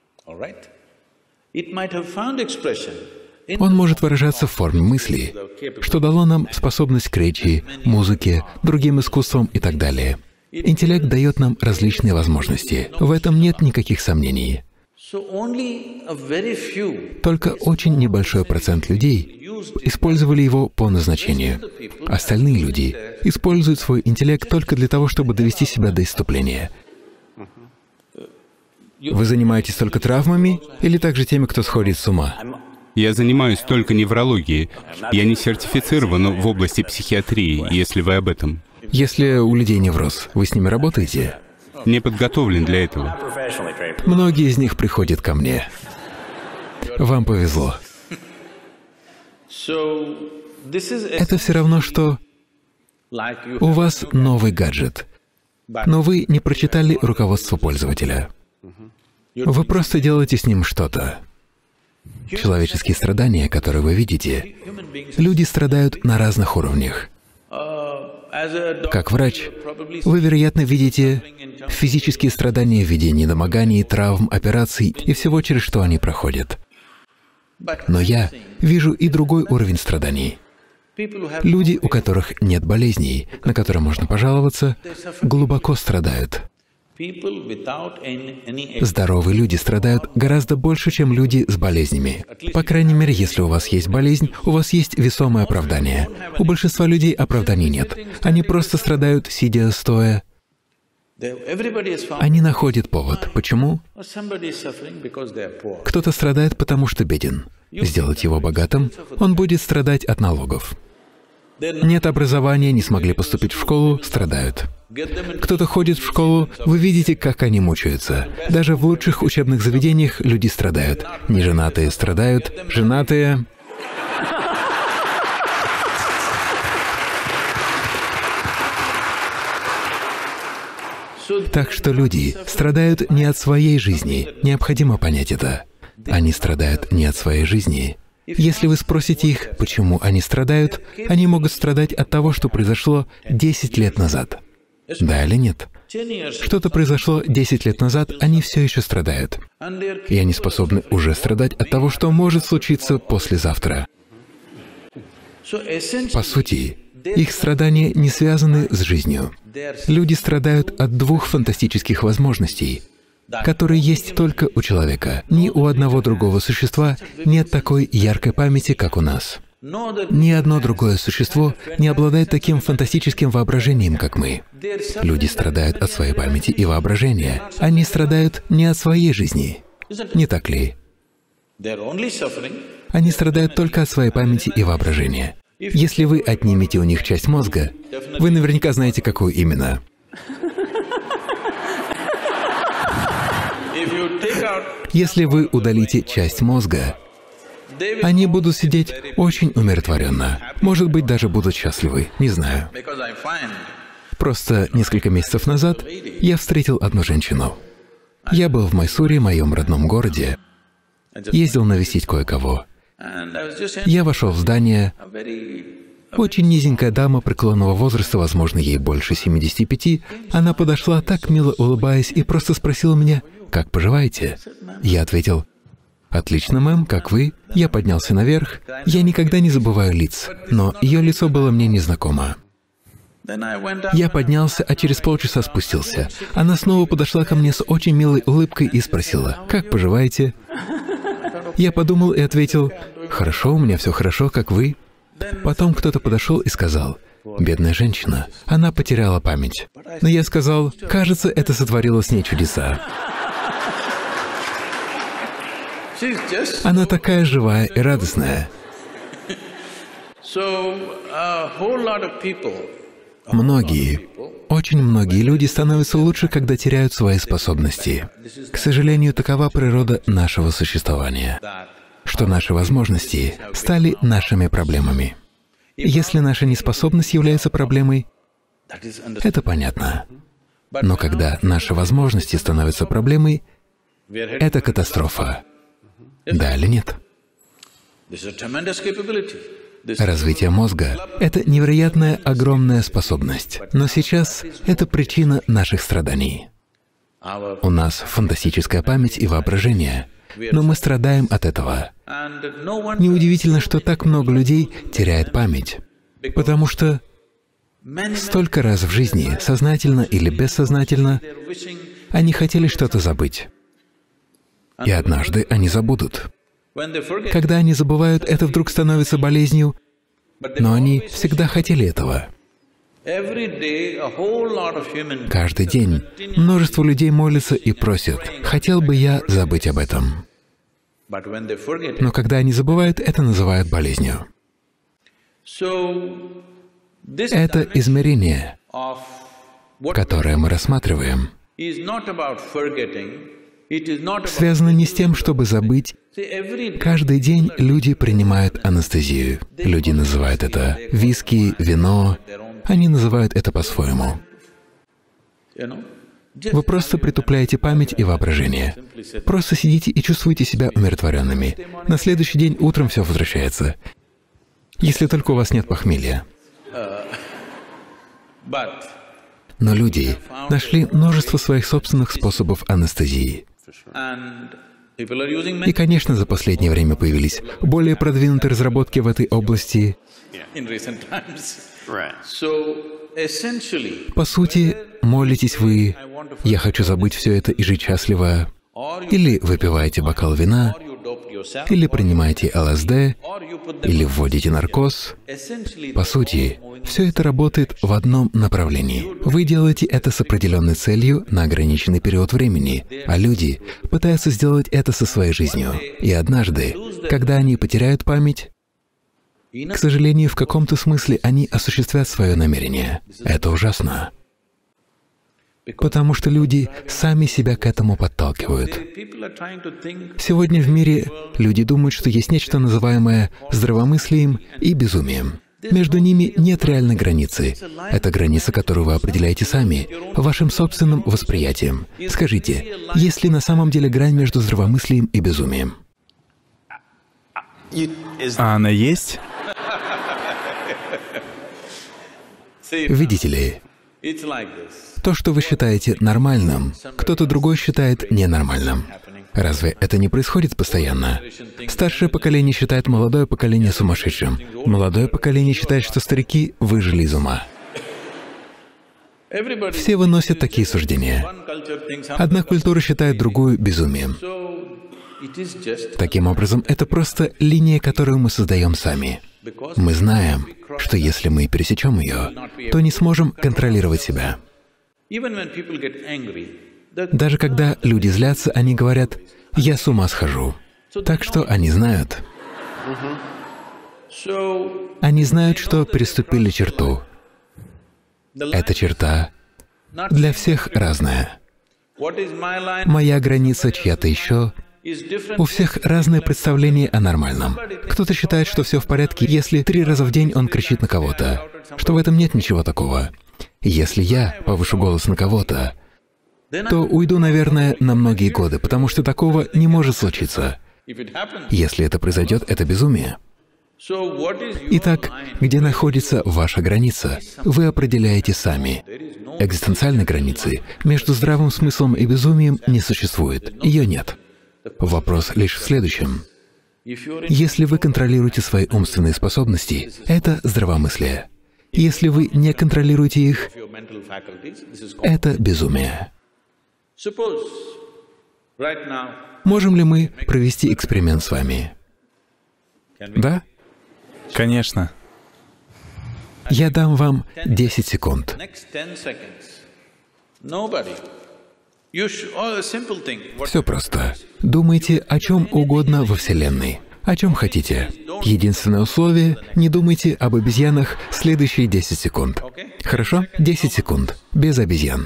Speaker 1: Он может выражаться в форме мысли, что дало нам способность к речи, музыке, другим искусствам и так далее. Интеллект дает нам различные возможности. В этом нет никаких сомнений. Только очень небольшой процент людей использовали его по назначению. Остальные люди используют свой интеллект только для того, чтобы довести себя до исступления. Вы занимаетесь только травмами или также теми, кто сходит с ума?
Speaker 4: Я занимаюсь только неврологией. Я не сертифицирован в области психиатрии, если вы об этом.
Speaker 1: Если у людей невроз, вы с ними работаете?
Speaker 4: Не подготовлен для этого.
Speaker 1: Многие из них приходят ко мне. Вам повезло. Это все равно, что у вас новый гаджет, но вы не прочитали руководство пользователя. Вы просто делаете с ним что-то. Человеческие страдания, которые вы видите, люди страдают на разных уровнях. Как врач, вы, вероятно, видите физические страдания в виде недомоганий, травм, операций и всего, через что они проходят. Но я вижу и другой уровень страданий. Люди, у которых нет болезней, на которые можно пожаловаться, глубоко страдают. Здоровые люди страдают гораздо больше, чем люди с болезнями. По крайней мере, если у вас есть болезнь, у вас есть весомое оправдание. У большинства людей оправданий нет. Они просто страдают, сидя, стоя. Они находят повод. Почему? Кто-то страдает, потому что беден. Сделать его богатым, он будет страдать от налогов. Нет образования, не смогли поступить в школу, страдают. Кто-то ходит в школу, вы видите, как они мучаются. Даже в лучших учебных заведениях люди страдают. Неженатые страдают, женатые... Так что люди страдают не от своей жизни, необходимо понять это. Они страдают не от своей жизни. Если вы спросите их, почему они страдают, они могут страдать от того, что произошло десять лет назад. Да или нет? Что-то произошло десять лет назад, они все еще страдают. И они способны уже страдать от того, что может случиться послезавтра. По сути, их страдания не связаны с жизнью. Люди страдают от двух фантастических возможностей, которые есть только у человека. Ни у одного другого существа нет такой яркой памяти, как у нас. Ни одно другое существо не обладает таким фантастическим воображением, как мы. Люди страдают от своей памяти и воображения. Они страдают не от своей жизни. Не так ли? Они страдают только от своей памяти и воображения. Если вы отнимете у них часть мозга, вы наверняка знаете, какую именно. Если вы удалите часть мозга, они будут сидеть очень умиротворенно. Может быть, даже будут счастливы, не знаю. Просто несколько месяцев назад я встретил одну женщину. Я был в Майсуре, моем родном городе, ездил навестить кое-кого. Я вошел в здание, Очень низенькая дама преклонного возраста, возможно, ей больше семидесяти пяти, она подошла, так мило улыбаясь, и просто спросила меня: «Как поживаете?» Я ответил: «Отлично, мэм, как вы?» Я поднялся наверх. Я никогда не забываю лиц, но ее лицо было мне незнакомо. Я поднялся, а через полчаса спустился. Она снова подошла ко мне с очень милой улыбкой и спросила: «Как поживаете?» Я подумал и ответил: «Хорошо, у меня все хорошо, как вы?» Потом кто-то подошел и сказал: «Бедная женщина, она потеряла память». Но я сказал: «Кажется, это сотворило с ней чудеса. Она такая живая и радостная». Многие, очень многие люди становятся лучше, когда теряют свои способности. К сожалению, такова природа нашего существования, что наши возможности стали нашими проблемами. Если наша неспособность является проблемой, это понятно. Но когда наши возможности становятся проблемой, это катастрофа. Да или нет? Развитие мозга — это невероятная, огромная способность. Но сейчас это причина наших страданий. У нас фантастическая память и воображение, но мы страдаем от этого. Неудивительно, что так много людей теряет память, потому что столько раз в жизни, сознательно или бессознательно, они хотели что-то забыть. И однажды они забудут. Когда они забывают, это вдруг становится болезнью, но они всегда хотели этого. Каждый день множество людей молятся и просят: «Хотел бы я забыть об этом». Но когда они забывают, это называют болезнью. Это измерение, которое мы рассматриваем, связано не с тем, чтобы забыть. Каждый день люди принимают анестезию. Люди называют это виски, вино. Они называют это по-своему. Вы просто притупляете память и воображение. Просто сидите и чувствуете себя умиротворенными. На следующий день утром все возвращается. Если только у вас нет похмелья. Но люди нашли множество своих собственных способов анестезии. И, конечно, за последнее время появились более продвинутые разработки в этой области. По сути, молитесь вы: «Я хочу забыть все это и жить счастливо», или выпиваете бокал вина, или принимаете ЛСД, или вводите наркоз. По сути, все это работает в одном направлении. Вы делаете это с определенной целью на ограниченный период времени, а люди пытаются сделать это со своей жизнью. И однажды, когда они потеряют память, к сожалению, в каком-то смысле они осуществят свое намерение. Это ужасно. Потому что люди сами себя к этому подталкивают. Сегодня в мире люди думают, что есть нечто, называемое здравомыслием и безумием. Между ними нет реальной границы. Это граница, которую вы определяете сами, вашим собственным восприятием. Скажите, есть ли на самом деле грань между здравомыслием и безумием?
Speaker 3: А она есть?
Speaker 1: Видите ли, то, что вы считаете нормальным, кто-то другой считает ненормальным. Разве это не происходит постоянно? Старшее поколение считает молодое поколение сумасшедшим. Молодое поколение считает, что старики выжили из ума. Все выносят такие суждения. Одна культура считает другую безумием. Таким образом, это просто линия, которую мы создаем сами. Мы знаем, что если мы пересечем ее, то не сможем контролировать себя. Даже когда люди злятся, они говорят: «Я с ума схожу». Так что они знают. Они знают, что переступили черту. Эта черта для всех разная. Моя граница, чья-то еще. У всех разные представления о нормальном. Кто-то считает, что все в порядке, если три раза в день он кричит на кого-то, что в этом нет ничего такого. Если я повышу голос на кого-то, то уйду, наверное, на многие годы, потому что такого не может случиться. Если это произойдет, это безумие. Итак, где находится ваша граница, вы определяете сами. Экзистенциальной границы между здравым смыслом и безумием не существует. Ее нет. Вопрос лишь в следующем. Если вы контролируете свои умственные способности, это здравомыслие. Если вы не контролируете их, это безумие. Можем ли мы провести эксперимент с вами? Да?
Speaker 3: Конечно.
Speaker 1: Я дам вам десять секунд. Все просто. Думайте о чем угодно во Вселенной, о чем хотите. Единственное условие — не думайте об обезьянах следующие десять секунд. Хорошо? десять секунд. Без обезьян.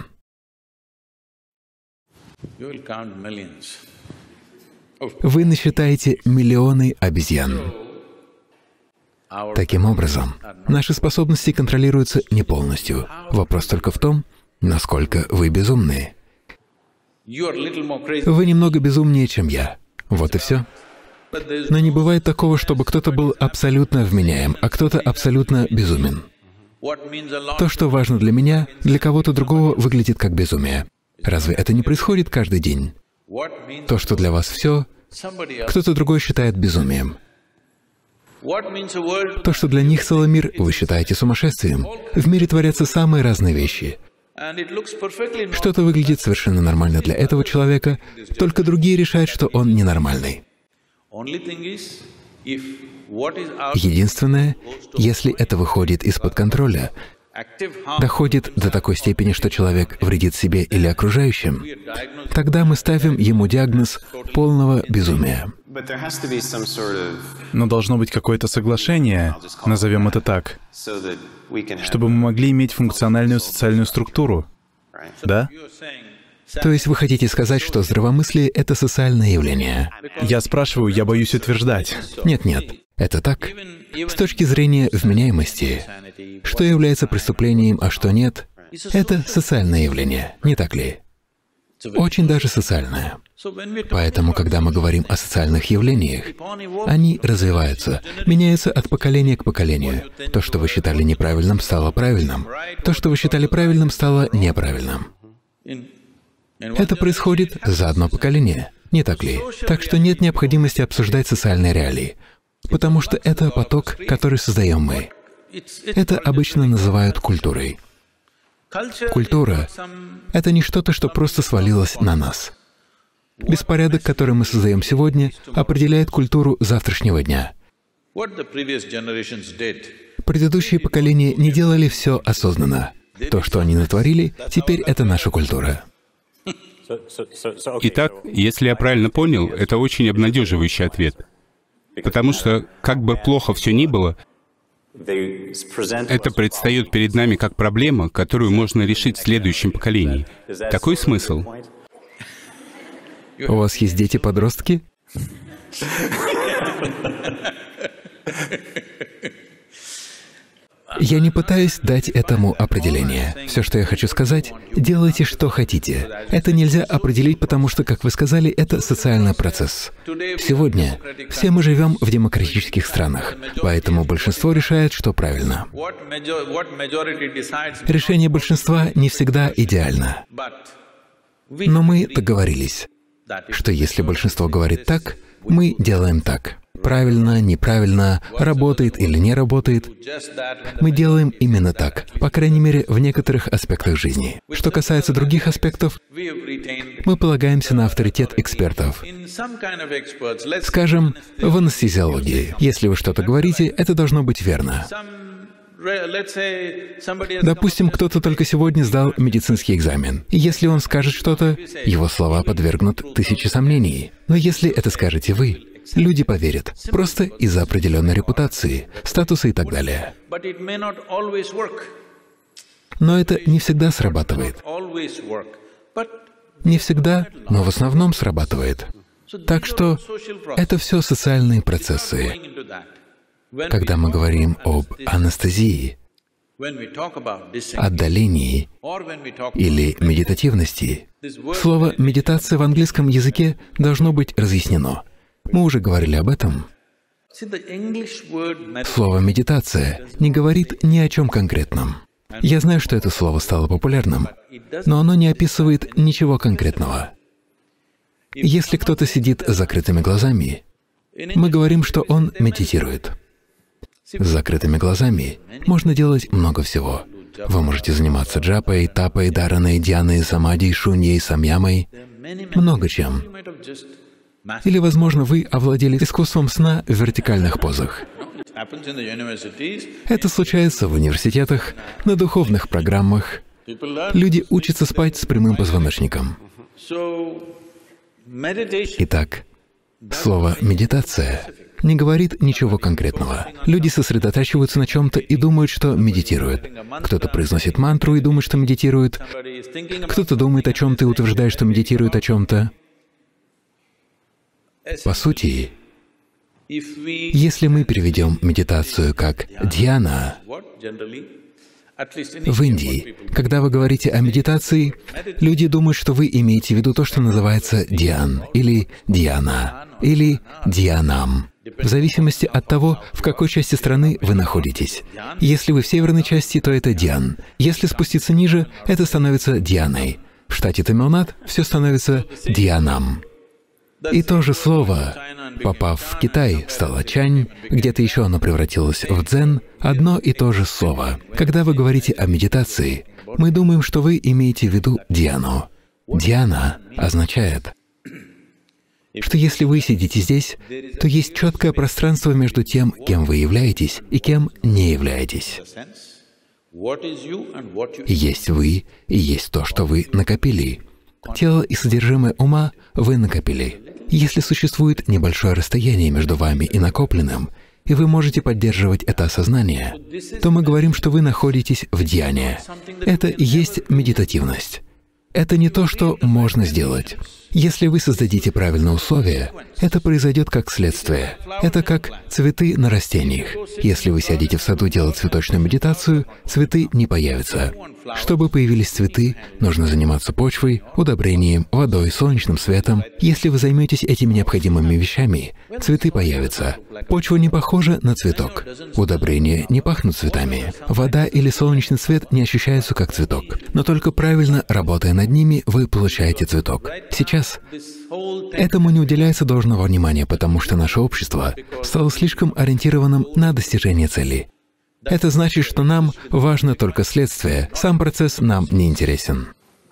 Speaker 1: Вы насчитаете миллионы обезьян. Таким образом, наши способности контролируются не полностью. Вопрос только в том, насколько вы безумны. Вы немного безумнее, чем я. Вот и все. Но не бывает такого, чтобы кто-то был абсолютно вменяем, а кто-то абсолютно безумен. То, что важно для меня, для кого-то другого выглядит как безумие. Разве это не происходит каждый день? То, что для вас все, кто-то другой считает безумием. То, что для них целый мир, вы считаете сумасшествием. В мире творятся самые разные вещи. Что-то выглядит совершенно нормально для этого человека, только другие решают, что он ненормальный. Единственное, если это выходит из-под контроля, доходит до такой степени, что человек вредит себе или окружающим, тогда мы ставим ему диагноз полного безумия.
Speaker 3: Но должно быть какое-то соглашение, назовем это так, чтобы мы могли иметь функциональную социальную структуру. Да?
Speaker 1: То есть вы хотите сказать, что здравомыслие — это социальное явление?
Speaker 3: Я спрашиваю, я боюсь утверждать.
Speaker 1: Нет-нет, это так. С точки зрения вменяемости, что является преступлением, а что нет, это социальное явление, не так ли? Очень даже социальное. Поэтому, когда мы говорим о социальных явлениях, они развиваются, меняются от поколения к поколению. То, что вы считали неправильным, стало правильным. То, что вы считали правильным, стало неправильным. Это происходит за одно поколение, не так ли? Так что нет необходимости обсуждать социальные реалии, потому что это поток, который создаем мы. Это обычно называют культурой. Культура — это не что-то, что просто свалилось на нас. Беспорядок, который мы создаем сегодня, определяет культуру завтрашнего дня. Предыдущие поколения не делали все осознанно. То, что они натворили, теперь это наша культура.
Speaker 4: Итак, если я правильно понял, это очень обнадеживающий ответ. Потому что, как бы плохо все ни было, это предстает перед нами как проблема, которую можно решить в следующем поколении. Такой смысл?
Speaker 1: У вас есть дети-подростки? Я не пытаюсь дать этому определение. Все, что я хочу сказать, делайте, что хотите. Это нельзя определить, потому что, как вы сказали, это социальный процесс. Сегодня все мы живем в демократических странах, поэтому большинство решает, что правильно. Решение большинства не всегда идеально. Но мы договорились, что если большинство говорит так, мы делаем так. Правильно, неправильно, работает или не работает. Мы делаем именно так, по крайней мере, в некоторых аспектах жизни. Что касается других аспектов, мы полагаемся на авторитет экспертов. Скажем, в анестезиологии. Если вы что-то говорите, это должно быть верно. Допустим, кто-то только сегодня сдал медицинский экзамен. И если он скажет что-то, его слова подвергнут тысяче сомнений. Но если это скажете вы, люди поверят, просто из-за определенной репутации, статуса и так далее. Но это не всегда срабатывает. Не всегда, но в основном срабатывает. Так что это все социальные процессы. Когда мы говорим об анестезии, отдалении или медитативности, слово «медитация» в английском языке должно быть разъяснено. Мы уже говорили об этом. Слово «медитация» не говорит ни о чем конкретном. Я знаю, что это слово стало популярным, но оно не описывает ничего конкретного. Если кто-то сидит с закрытыми глазами, мы говорим, что он медитирует. С закрытыми глазами можно делать много всего. Вы можете заниматься джапой, тапой, дараной, дьяной, самадхи, шуньей, самьямой, много чем. Или, возможно, вы овладели искусством сна в вертикальных позах. Это случается в университетах, на духовных программах. Люди учатся спать с прямым позвоночником. Итак, слово «медитация» не говорит ничего конкретного. Люди сосредотачиваются на чем-то и думают, что медитируют. Кто-то произносит мантру и думает, что медитирует. Кто-то думает о чем-то и утверждает, что медитирует о чем-то. По сути, если мы переведем медитацию как «дьяна», в Индии, когда вы говорите о медитации, люди думают, что вы имеете в виду то, что называется «дьян» или «дьяна» или «дьянам», в зависимости от того, в какой части страны вы находитесь. Если вы в северной части, то это «дьян». Если спуститься ниже, это становится «дьяной». В штате Тамилнад все становится «дьянам». И то же слово, попав в Китай, стало «чань», где-то еще оно превратилось в «дзен», одно и то же слово. Когда вы говорите о медитации, мы думаем, что вы имеете в виду «дьяну». «Дьяна» означает, что если вы сидите здесь, то есть четкое пространство между тем, кем вы являетесь и кем не являетесь. Есть вы и есть то, что вы накопили. Тело и содержимое ума вы накопили. Если существует небольшое расстояние между вами и накопленным, и вы можете поддерживать это осознание, то мы говорим, что вы находитесь в дьяне. Это и есть медитативность. Это не то, что можно сделать. Если вы создадите правильные условия, это произойдет как следствие. Это как цветы на растениях. Если вы сядете в саду делать цветочную медитацию, цветы не появятся. Чтобы появились цветы, нужно заниматься почвой, удобрением, водой, солнечным светом. Если вы займетесь этими необходимыми вещами, цветы появятся. Почва не похожа на цветок. Удобрения не пахнут цветами. Вода или солнечный свет не ощущаются как цветок. Но только правильно работая над ними, вы получаете цветок. Сейчас этому не уделяется должного внимания, потому что наше общество стало слишком ориентированным на достижение цели. Это значит, что нам важно только следствие, сам процесс нам не интересен.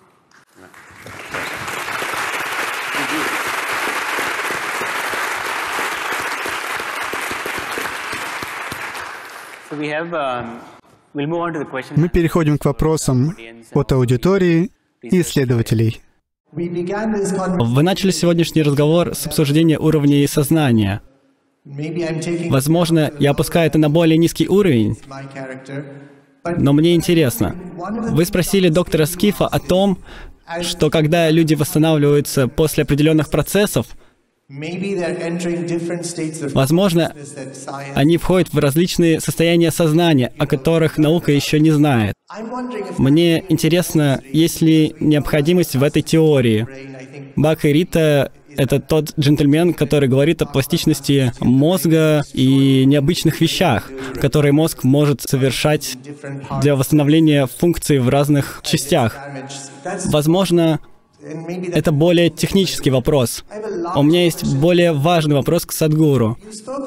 Speaker 2: Мы переходим к вопросам от аудитории и исследователей.
Speaker 5: Вы начали сегодняшний разговор с обсуждения уровней сознания. Возможно, я опускаю это на более низкий уровень, но мне интересно. Вы спросили доктора Скифа о том, что когда люди восстанавливаются после определенных процессов, возможно, они входят в различные состояния сознания, о которых наука еще не знает. Мне интересно, есть ли необходимость в этой теории. Бхакти-Рита — это тот джентльмен, который говорит о пластичности мозга и необычных вещах, которые мозг может совершать для восстановления функций в разных частях. Возможно, это более технический вопрос. У меня есть более важный вопрос к Садхгуру.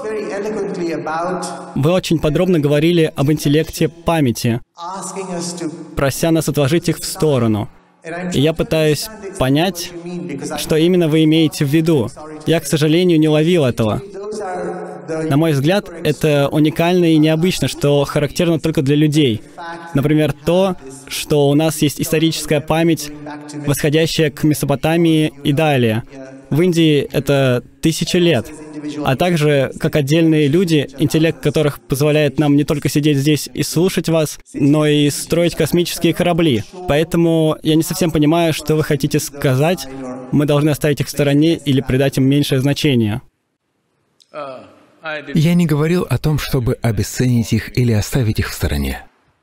Speaker 5: Вы очень подробно говорили об интеллекте памяти, прося нас отложить их в сторону. И я пытаюсь понять, что именно вы имеете в виду. Я, к сожалению, не ловил этого. На мой взгляд, это уникально и необычно, что характерно только для людей. Например, то, что у нас есть историческая память, восходящая к Месопотамии и далее. В Индии это тысячи лет. А также, как отдельные люди, интеллект которых позволяет нам не только сидеть здесь и слушать вас, но и строить космические корабли. Поэтому я не совсем понимаю, что вы хотите сказать. Мы должны оставить их в стороне или придать им меньшее значение.
Speaker 1: Я не говорил о том, чтобы обесценить их или оставить их в стороне.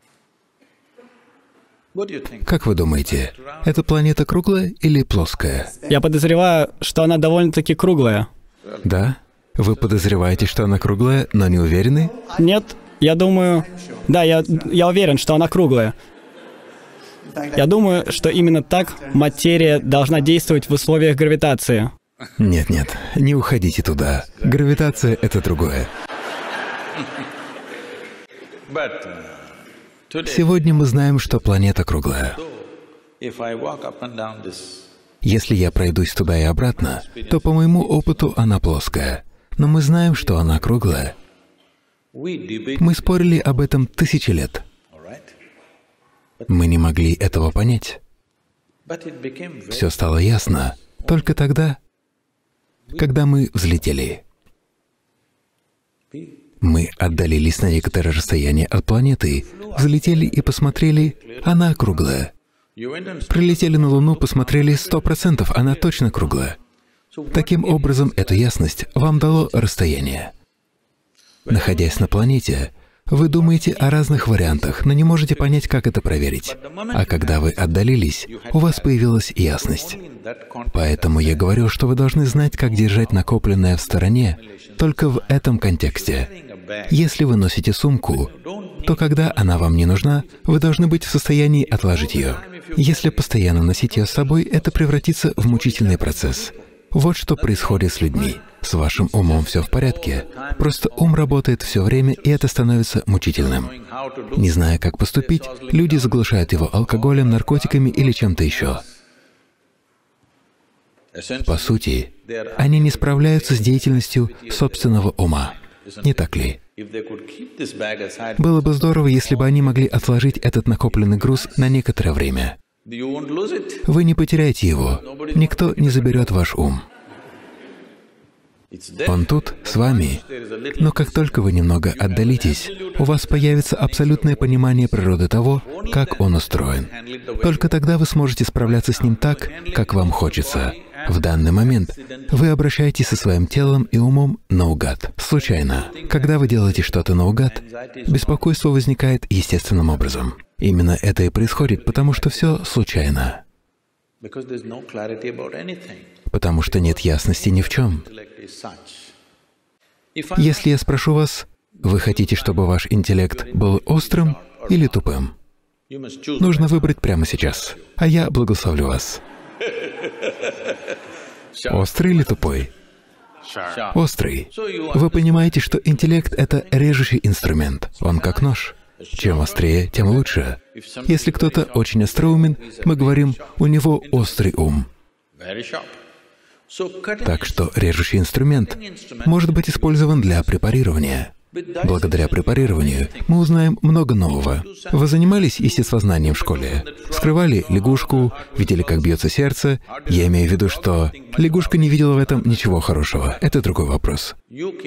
Speaker 1: Как вы думаете, эта планета круглая или плоская?
Speaker 5: Я подозреваю, что она довольно-таки круглая.
Speaker 1: Да? Вы подозреваете, что она круглая, но не уверены?
Speaker 5: Нет, я думаю... Да, я, я уверен, что она круглая. Я думаю, что именно так материя должна действовать в условиях гравитации.
Speaker 1: Нет-нет, не уходите туда. Гравитация — это другое. Сегодня мы знаем, что планета круглая. Если я пройдусь туда и обратно, то по моему опыту она плоская. Но мы знаем, что она круглая. Мы спорили об этом тысячи лет. Мы не могли этого понять. Все стало ясно только тогда, когда мы взлетели. Мы отдалились на некоторое расстояние от планеты, взлетели и посмотрели, она круглая. Прилетели на Луну, посмотрели, сто процентов, она точно круглая. Таким образом, эту ясность вам дало расстояние. Находясь на планете, вы думаете о разных вариантах, но не можете понять, как это проверить. А когда вы отдалились, у вас появилась ясность. Поэтому я говорю, что вы должны знать, как держать накопленное в стороне только в этом контексте. Если вы носите сумку, то когда она вам не нужна, вы должны быть в состоянии отложить ее. Если постоянно носить ее с собой, это превратится в мучительный процесс. Вот что происходит с людьми. С вашим умом все в порядке. Просто ум работает все время, и это становится мучительным. Не зная, как поступить, люди заглушают его алкоголем, наркотиками или чем-то еще. По сути, они не справляются с деятельностью собственного ума. Не так ли? Было бы здорово, если бы они могли отложить этот накопленный груз на некоторое время. Вы не потеряете его. Никто не заберет ваш ум. Он тут, с вами. Но как только вы немного отдалитесь, у вас появится абсолютное понимание природы того, как он устроен. Только тогда вы сможете справляться с ним так, как вам хочется. В данный момент вы обращаетесь со своим телом и умом наугад, случайно. Когда вы делаете что-то наугад, беспокойство возникает естественным образом. Именно это и происходит, потому что все случайно. Потому что нет ясности ни в чем. Если я спрошу вас, вы хотите, чтобы ваш интеллект был острым или тупым? Нужно выбрать прямо сейчас, а я благословлю вас. Острый или тупой? Острый. Вы понимаете, что интеллект — это режущий инструмент. Он как нож. Чем острее, тем лучше. Если кто-то очень остроумен, мы говорим, у него острый ум. Так что режущий инструмент может быть использован для препарирования. Благодаря препарированию мы узнаем много нового. Вы занимались естествознанием в школе? Вскрывали лягушку, видели, как бьется сердце? Я имею в виду, что лягушка не видела в этом ничего хорошего. Это другой вопрос.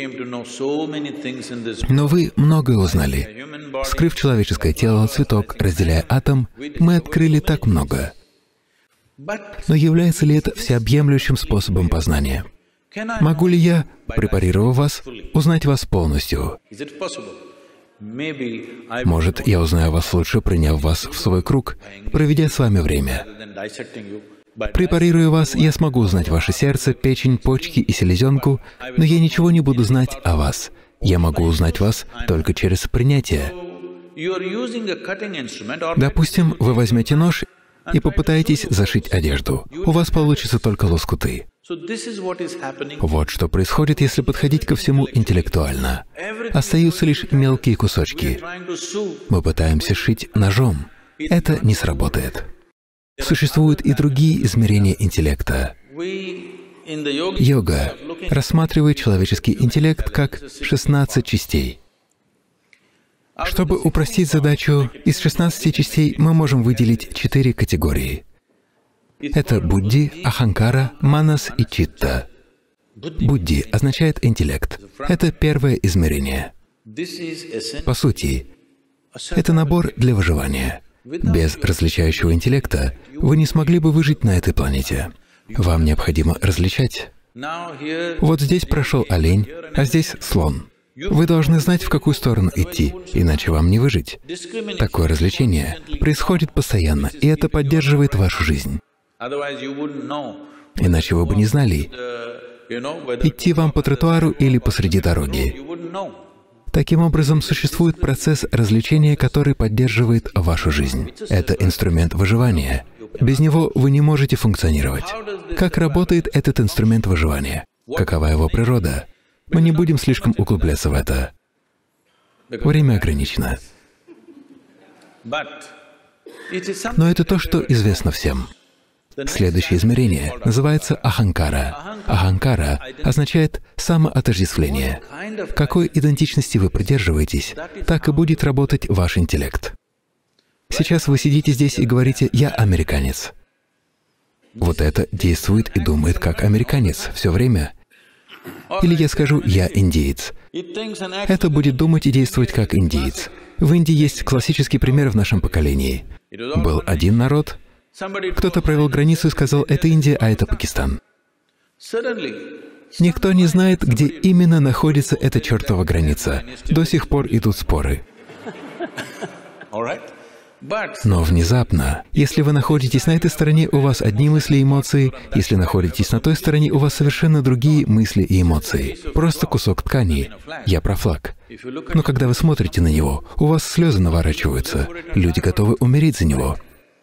Speaker 1: Но вы многое узнали. Вскрыв человеческое тело, цветок, разделяя атом, мы открыли так много. Но является ли это всеобъемлющим способом познания? Могу ли я, препарировав вас, узнать вас полностью? Может, я узнаю вас лучше, приняв вас в свой круг, проведя с вами время. Препарируя вас, я смогу узнать ваше сердце, печень, почки и селезенку, но я ничего не буду знать о вас. Я могу узнать вас только через принятие. Допустим, вы возьмете нож и попытаетесь зашить одежду. У вас получится только лоскуты. Вот что происходит, если подходить ко всему интеллектуально. Остаются лишь мелкие кусочки. Мы пытаемся сшить ножом. Это не сработает. Существуют и другие измерения интеллекта. Йога рассматривает человеческий интеллект как шестнадцать частей. Чтобы упростить задачу, из шестнадцати частей мы можем выделить четыре категории. Это будди, аханкара, манас и читта. Будди означает интеллект. Это первое измерение. По сути, это набор для выживания. Без различающего интеллекта вы не смогли бы выжить на этой планете. Вам необходимо различать. Вот здесь прошел олень, а здесь слон. Вы должны знать, в какую сторону идти, иначе вам не выжить. Такое развлечение происходит постоянно, и это поддерживает вашу жизнь. Иначе вы бы не знали, идти вам по тротуару или посреди дороги. Таким образом, существует процесс развлечения, который поддерживает вашу жизнь. Это инструмент выживания. Без него вы не можете функционировать. Как работает этот инструмент выживания? Какова его природа? Мы не будем слишком углубляться в это. Время ограничено. Но это то, что известно всем. Следующее измерение называется аханкара. Аханкара означает самоотождествление. Какой идентичности вы придерживаетесь, так и будет работать ваш интеллект. Сейчас вы сидите здесь и говорите «я американец». Вот это действует и думает как американец все время. Или я скажу «я индеец». Это будет думать и действовать как индеец. В Индии есть классический пример в нашем поколении. Был один народ, кто-то провел границу и сказал «это Индия, а это Пакистан». Никто не знает, где именно находится эта чертова граница. До сих пор идут споры. Но внезапно, если вы находитесь на этой стороне, у вас одни мысли и эмоции, если находитесь на той стороне, у вас совершенно другие мысли и эмоции. Просто кусок ткани. Я про флаг. Но когда вы смотрите на него, у вас слезы наворачиваются. Люди готовы умереть за него.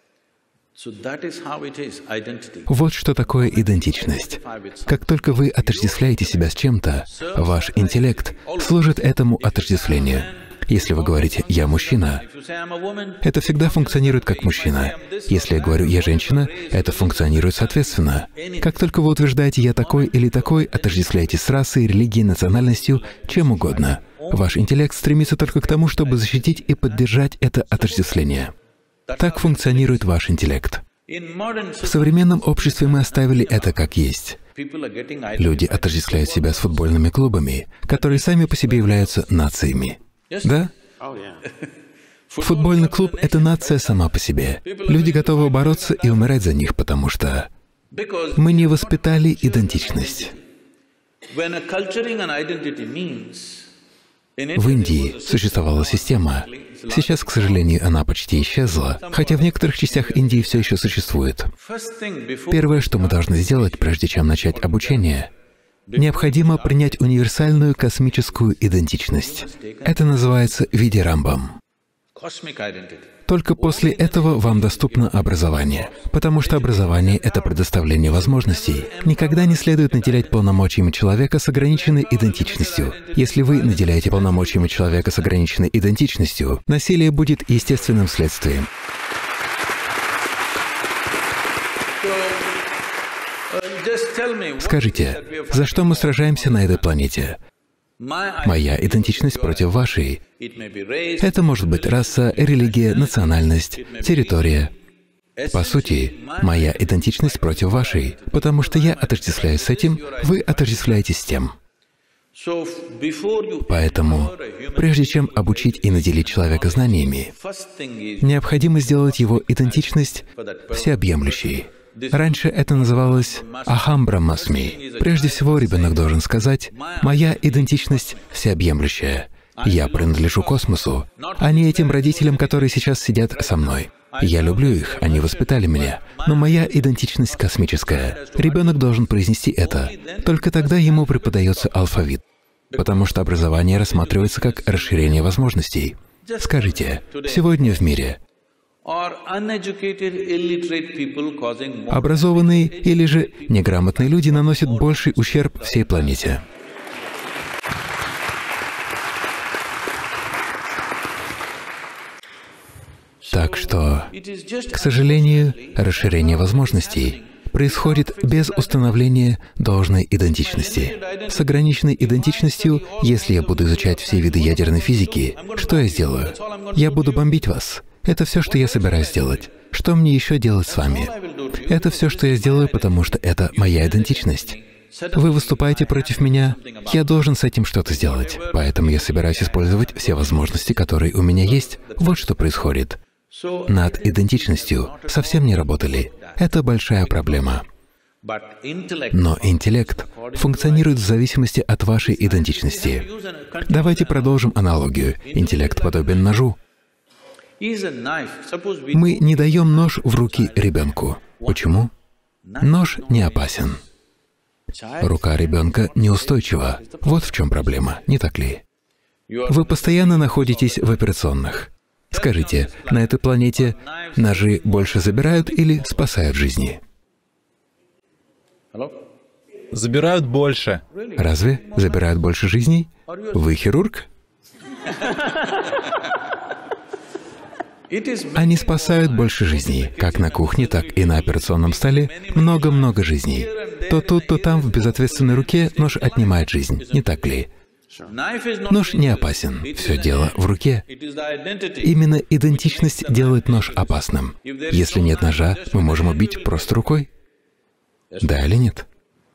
Speaker 1: Вот что такое идентичность. Как только вы отождествляете себя с чем-то, ваш интеллект служит этому отождествлению. Если вы говорите «я мужчина», это всегда функционирует как мужчина. Если я говорю «я женщина», это функционирует соответственно. Как только вы утверждаете «я такой» или «такой», отождествляете с расой, религией, национальностью, чем угодно. Ваш интеллект стремится только к тому, чтобы защитить и поддержать это отождествление. Так функционирует ваш интеллект. В современном обществе мы оставили это как есть. Люди отождествляют себя с футбольными клубами, которые сами по себе являются нациями. Да? Футбольный клуб — это нация сама по себе. Люди готовы бороться и умирать за них, потому что мы не воспитали идентичность. В Индии существовала система. Сейчас, к сожалению, она почти исчезла, хотя в некоторых частях Индии все еще существует. Первое, что мы должны сделать, прежде чем начать обучение, необходимо принять универсальную космическую идентичность. Это называется видирамбам. Только после этого вам доступно образование, потому что образование — это предоставление возможностей. Никогда не следует наделять полномочиями человека с ограниченной идентичностью. Если вы наделяете полномочиями человека с ограниченной идентичностью, насилие будет естественным следствием. Скажите, за что мы сражаемся на этой планете? Моя идентичность против вашей. Это может быть раса, религия, национальность, территория. По сути, моя идентичность против вашей, потому что я отождествляюсь с этим, вы отождествляетесь с тем. Поэтому, прежде чем обучить и наделить человека знаниями, необходимо сделать его идентичность всеобъемлющей. Раньше это называлось «Ахам Брахмасми». Прежде всего, ребенок должен сказать «Моя идентичность всеобъемлющая. Я принадлежу космосу, а не этим родителям, которые сейчас сидят со мной. Я люблю их, они воспитали меня, но моя идентичность космическая». Ребенок должен произнести это. Только тогда ему преподается алфавит, потому что образование рассматривается как расширение возможностей. Скажите, сегодня в мире образованные или же неграмотные люди наносят больший ущерб всей планете. Так что, к сожалению, расширение возможностей происходит без установления должной идентичности. С ограниченной идентичностью, если я буду изучать все виды ядерной физики, что я сделаю? Я буду бомбить вас. Это все, что я собираюсь сделать. Что мне еще делать с вами? Это все, что я сделаю, потому что это моя идентичность. Вы выступаете против меня, я должен с этим что-то сделать. Поэтому я собираюсь использовать все возможности, которые у меня есть. Вот что происходит. Над идентичностью совсем не работали. Это большая проблема. Но интеллект функционирует в зависимости от вашей идентичности. Давайте продолжим аналогию. Интеллект подобен ножу. Мы не даем нож в руки ребенку. Почему? Нож не опасен. Рука ребенка неустойчива. Вот в чем проблема, не так ли? Вы постоянно находитесь в операционных. Скажите, на этой планете ножи больше забирают или спасают жизни?
Speaker 3: Забирают больше.
Speaker 1: Разве забирают больше жизней? Вы хирург? Они спасают больше жизней, как на кухне, так и на операционном столе. Много-много жизней. То тут, то там в безответственной руке нож отнимает жизнь, не так ли? Нож не опасен, все дело в руке. Именно идентичность делает нож опасным. Если нет ножа, мы можем убить просто рукой. Да или нет?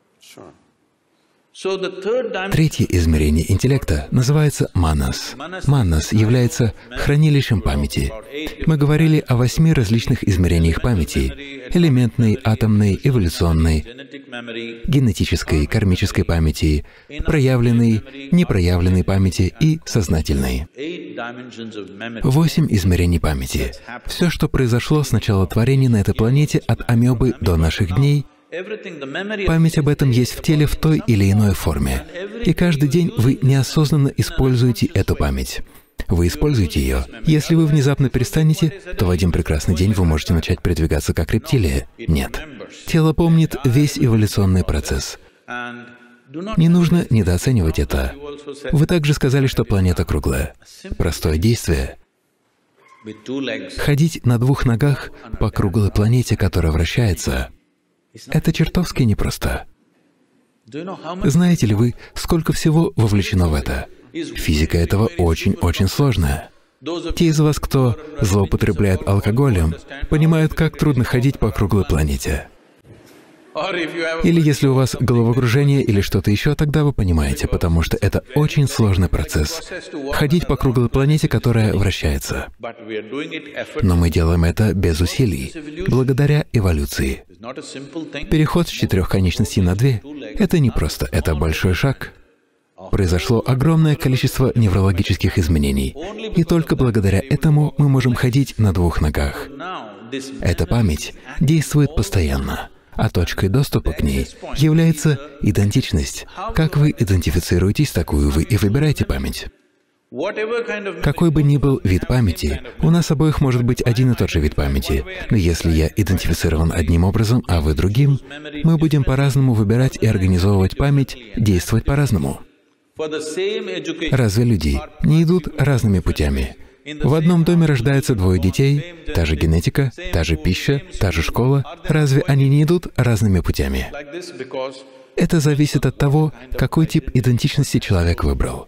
Speaker 1: Третье измерение интеллекта называется манас. Манас является хранилищем памяти. Мы говорили о восьми различных измерениях памяти — элементной, атомной, эволюционной, генетической, кармической памяти, проявленной, непроявленной памяти и сознательной. Восемь измерений памяти. Все, что произошло с начала творения на этой планете от амебы до наших дней, память об этом есть в теле в той или иной форме. И каждый день вы неосознанно используете эту память. Вы используете ее. Если вы внезапно перестанете, то в один прекрасный день вы можете начать передвигаться как рептилия. Нет. Тело помнит весь эволюционный процесс. Не нужно недооценивать это. Вы также сказали, что планета круглая. Простое действие. Ходить на двух ногах по круглой планете, которая вращается, это чертовски непросто. Знаете ли вы, сколько всего вовлечено в это? Физика этого очень-очень сложная. Те из вас, кто злоупотребляет алкоголем, понимают, как трудно ходить по круглой планете. Или если у вас головокружение или что-то еще, тогда вы понимаете, потому что это очень сложный процесс — ходить по круглой планете, которая вращается. Но мы делаем это без усилий, благодаря эволюции. Переход с четырех конечностей на две — это не просто, это большой шаг. Произошло огромное количество неврологических изменений, и только благодаря этому мы можем ходить на двух ногах. Эта память действует постоянно, а точкой доступа к ней является идентичность. Как вы идентифицируетесь, такую вы и выбираете память. Какой бы ни был вид памяти, у нас обоих может быть один и тот же вид памяти, но если я идентифицирован одним образом, а вы другим, мы будем по-разному выбирать и организовывать память, действовать по-разному. Разве люди не идут разными путями? В одном доме рождаются двое детей, та же генетика, та же пища, та же школа. Разве они не идут разными путями? Это зависит от того, какой тип идентичности человек выбрал.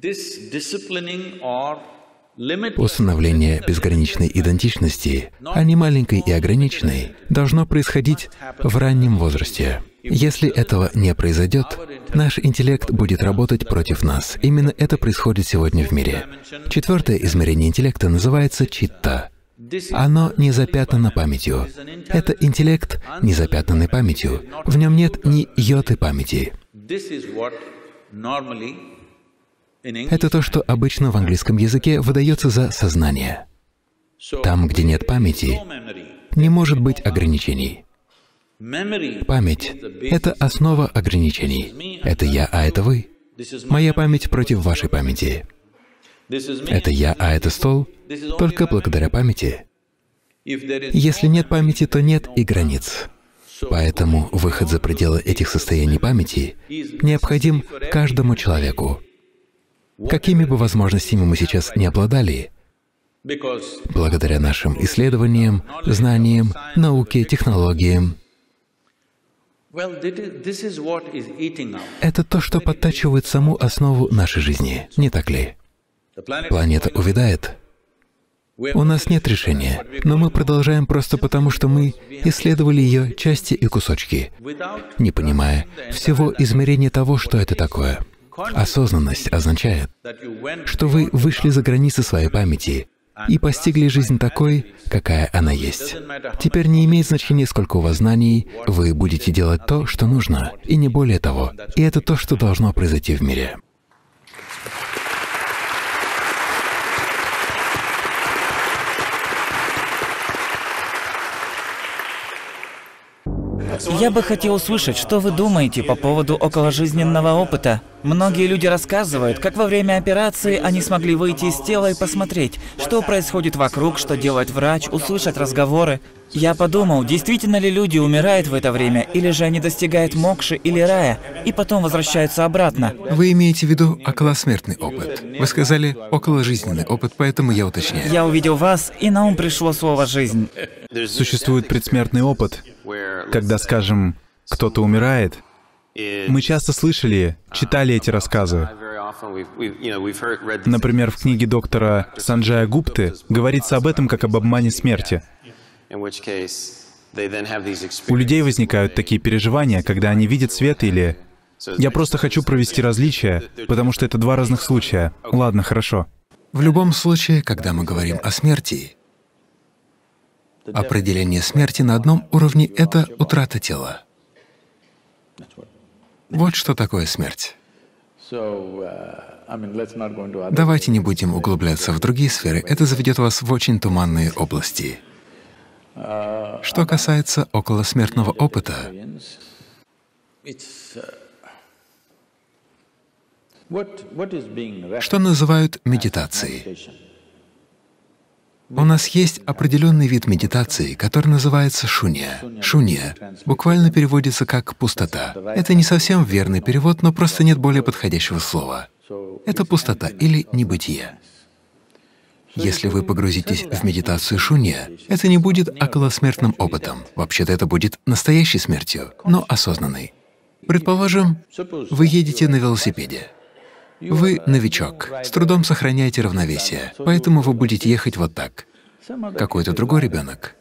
Speaker 1: Установление безграничной идентичности, а не маленькой и ограниченной, должно происходить в раннем возрасте. Если этого не произойдет, наш интеллект будет работать против нас. Именно это происходит сегодня в мире. Четвертое измерение интеллекта называется читта. Оно не запятнано памятью. Это интеллект, не запятнанный памятью. В нем нет ни йоты памяти. Это то, что обычно в английском языке выдается за сознание. Там, где нет памяти, не может быть ограничений. Память — это основа ограничений. Это я, а это вы. Моя память против вашей памяти. Это я, а это стол, только благодаря памяти. Если нет памяти, то нет и границ. Поэтому выход за пределы этих состояний памяти необходим каждому человеку. Какими бы возможностями мы сейчас не обладали, благодаря нашим исследованиям, знаниям, науке, технологиям, это то, что подтачивает саму основу нашей жизни, не так ли? Планета увядает. У нас нет решения, но мы продолжаем просто потому, что мы исследовали ее части и кусочки, не понимая всего измерения того, что это такое. Осознанность означает, что вы вышли за границы своей памяти и постигли жизнь такой, какая она есть. Теперь не имеет значения, сколько у вас знаний, вы будете делать то, что нужно, и не более того. И это то, что должно произойти в мире.
Speaker 6: Я бы хотел услышать, что вы думаете по поводу околожизненного опыта. Многие люди рассказывают, как во время операции они смогли выйти из тела и посмотреть, что происходит вокруг, что делает врач, услышать разговоры. Я подумал, действительно ли люди умирают в это время, или же они достигают мокши или рая, и потом возвращаются обратно.
Speaker 1: Вы имеете в виду околосмертный опыт. Вы сказали околожизненный опыт, поэтому я уточняю.
Speaker 6: Я увидел вас, и на ум пришло слово «жизнь».
Speaker 3: Существует предсмертный опыт, когда, скажем, кто-то умирает. Мы часто слышали, читали эти рассказы. Например, в книге доктора Санджая Гупты говорится об этом как об обмане смерти. У людей возникают такие переживания, когда они видят свет или... Я просто хочу провести различия, потому что это два разных случая. Ладно, хорошо.
Speaker 1: В любом случае, когда мы говорим о смерти, определение смерти на одном уровне — это утрата тела. Вот что такое смерть. Давайте не будем углубляться в другие сферы, это заведет вас в очень туманные области. Что касается околосмертного опыта, что называют медитацией? У нас есть определенный вид медитации, который называется шунья. Шунья буквально переводится как «пустота». Это не совсем верный перевод, но просто нет более подходящего слова. Это пустота или небытие. Если вы погрузитесь в медитацию шунья, это не будет околосмертным опытом. Вообще-то это будет настоящей смертью, но осознанной. Предположим, вы едете на велосипеде. Вы новичок, с трудом сохраняете равновесие, поэтому вы будете ехать вот так. Какой-то другой ребенок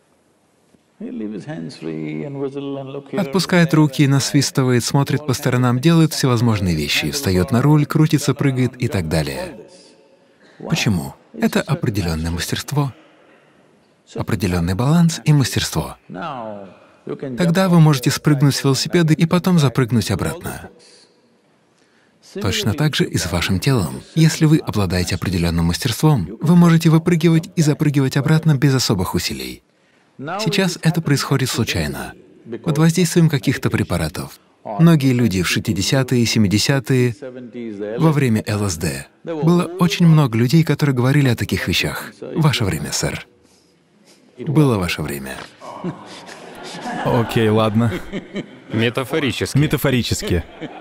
Speaker 1: отпускает руки, насвистывает, смотрит по сторонам, делает всевозможные вещи, встает на руль, крутится, прыгает и так далее. Почему? Это определенное мастерство, определенный баланс и мастерство. Тогда вы можете спрыгнуть с велосипеда и потом запрыгнуть обратно. Точно так же и с вашим телом. Если вы обладаете определенным мастерством, вы можете выпрыгивать и запрыгивать обратно без особых усилий. Сейчас это происходит случайно, под воздействием каких-то препаратов. Многие люди в шестидесятые и семидесятые, во время эл эс дэ, было очень много людей, которые говорили о таких вещах. Ваше время, сэр. Было ваше время.
Speaker 3: Окей, ладно.
Speaker 4: Метафорически.
Speaker 3: Метафорически.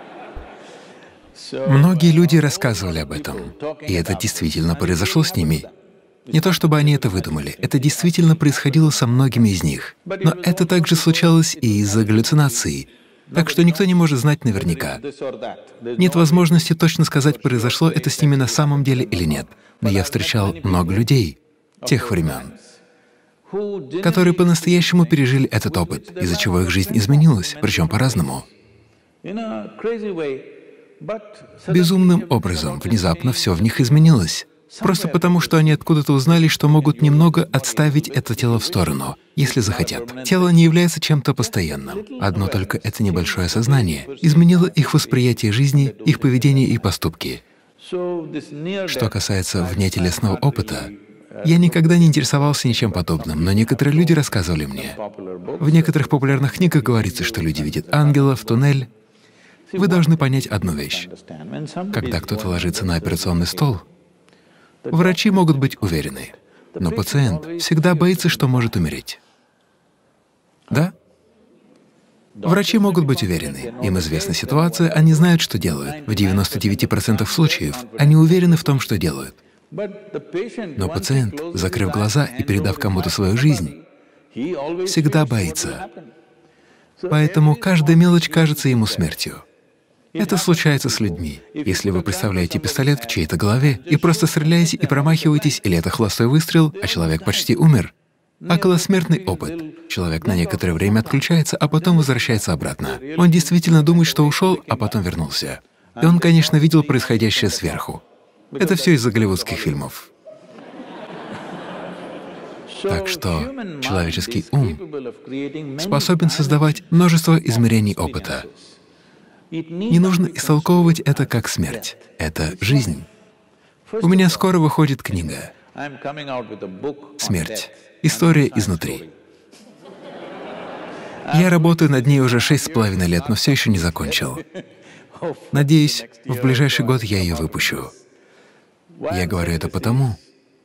Speaker 1: Многие люди рассказывали об этом, и это действительно произошло с ними. Не то чтобы они это выдумали, это действительно происходило со многими из них. Но это также случалось и из-за галлюцинаций, так что никто не может знать наверняка. Нет возможности точно сказать, произошло это с ними на самом деле или нет. Но я встречал много людей тех времен, которые по-настоящему пережили этот опыт, из-за чего их жизнь изменилась, причем по-разному. Безумным образом внезапно все в них изменилось. Просто потому, что они откуда-то узнали, что могут немного отставить это тело в сторону, если захотят. Тело не является чем-то постоянным. Одно только это небольшое сознание изменило их восприятие жизни, их поведение и поступки. Что касается внетелесного опыта, я никогда не интересовался ничем подобным, но некоторые люди рассказывали мне. В некоторых популярных книгах говорится, что люди видят ангелов, туннель. Вы должны понять одну вещь. Когда кто-то ложится на операционный стол, врачи могут быть уверены, но пациент всегда боится, что может умереть. Да? Врачи могут быть уверены, им известна ситуация, они знают, что делают. В девяноста девяти процентах случаев они уверены в том, что делают. Но пациент, закрыв глаза и передав кому-то свою жизнь, всегда боится. Поэтому каждая мелочь кажется ему смертью. Это случается с людьми. Если вы представляете пистолет в чьей-то голове и просто стреляете и промахиваетесь, или это холостой выстрел, а человек почти умер. Околосмертный опыт. Человек на некоторое время отключается, а потом возвращается обратно. Он действительно думает, что ушел, а потом вернулся. И он, конечно, видел происходящее сверху. Это все из-за голливудских фильмов. Так что человеческий ум способен создавать множество измерений опыта. Не нужно истолковывать это как смерть. Это жизнь. У меня скоро выходит книга «Смерть. История изнутри». Я работаю над ней уже шесть с половиной лет, но все еще не закончил. Надеюсь, в ближайший год я ее выпущу. Я говорю это потому,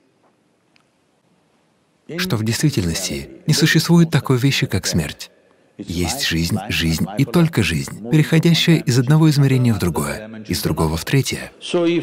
Speaker 1: что в действительности не существует такой вещи, как смерть. Есть жизнь, жизнь и только жизнь, переходящая из одного измерения в другое, из другого в третье.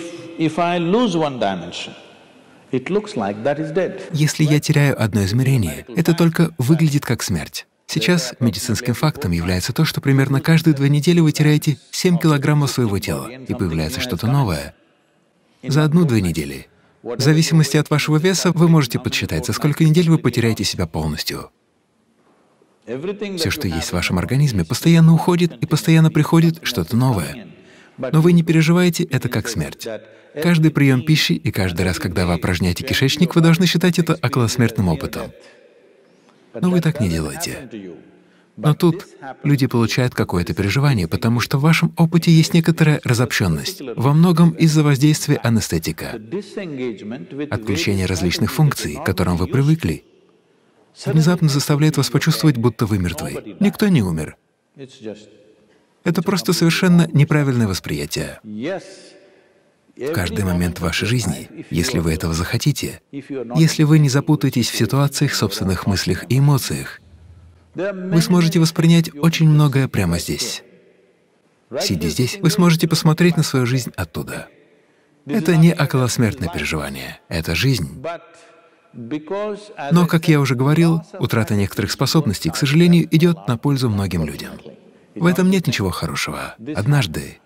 Speaker 1: Если я теряю одно измерение, это только выглядит как смерть. Сейчас медицинским фактом является то, что примерно каждые две недели вы теряете семь килограммов своего тела, и появляется что-то новое. За одну-две недели. В зависимости от вашего веса вы можете подсчитать, за сколько недель вы потеряете себя полностью. Все, что есть в вашем организме, постоянно уходит и постоянно приходит что-то новое. Но вы не переживаете это как смерть. Каждый прием пищи и каждый раз, когда вы опорожняете кишечник, вы должны считать это околосмертным опытом. Но вы так не делаете. Но тут люди получают какое-то переживание, потому что в вашем опыте есть некоторая разобщенность, во многом из-за воздействия анестетика. Отключение различных функций, к которым вы привыкли, внезапно заставляет вас почувствовать, будто вы мертвы. Никто не умер. Это просто совершенно неправильное восприятие. В каждый момент вашей жизни, если вы этого захотите, если вы не запутаетесь в ситуациях, собственных мыслях и эмоциях, вы сможете воспринять очень многое прямо здесь. Сидя здесь, вы сможете посмотреть на свою жизнь оттуда. Это не околосмертное переживание, это жизнь. Но, как я уже говорил, утрата некоторых способностей, к сожалению, идет на пользу многим людям. В этом нет ничего хорошего. Однажды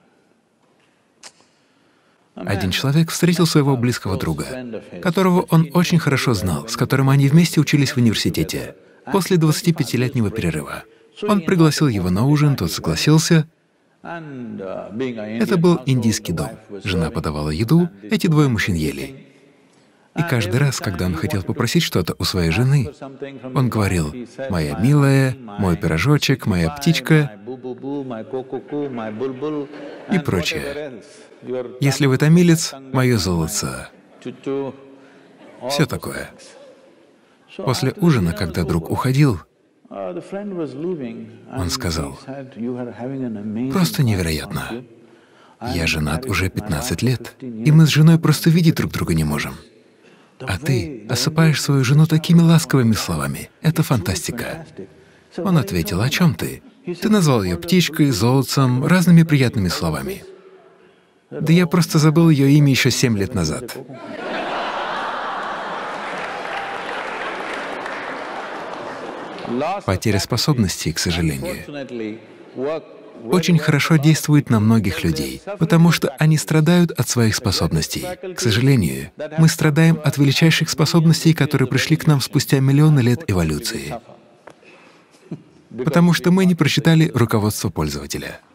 Speaker 1: один человек встретил своего близкого друга, которого он очень хорошо знал, с которым они вместе учились в университете, после двадцатипятилетнего перерыва. Он пригласил его на ужин, тот согласился. Это был индийский дом. Жена подавала еду, эти двое мужчин ели. И каждый раз, когда он хотел попросить что-то у своей жены, он говорил: «Моя милая, мой пирожочек, моя птичка» и прочее. «Если вы томилец, мое золотце». Все такое. После ужина, когда друг уходил, он сказал: «Просто невероятно. Я женат уже пятнадцать лет, и мы с женой просто видеть друг друга не можем. А ты осыпаешь свою жену такими ласковыми словами. Это фантастика». Он ответил: «О чем ты? Ты назвал ее птичкой, золотцем, разными приятными словами». Да я просто забыл ее имя еще семь лет назад. Потеря способностей, к сожалению, очень хорошо действует на многих людей, потому что они страдают от своих способностей. К сожалению, мы страдаем от величайших способностей, которые пришли к нам спустя миллионы лет эволюции, потому что мы не прочитали руководство пользователя.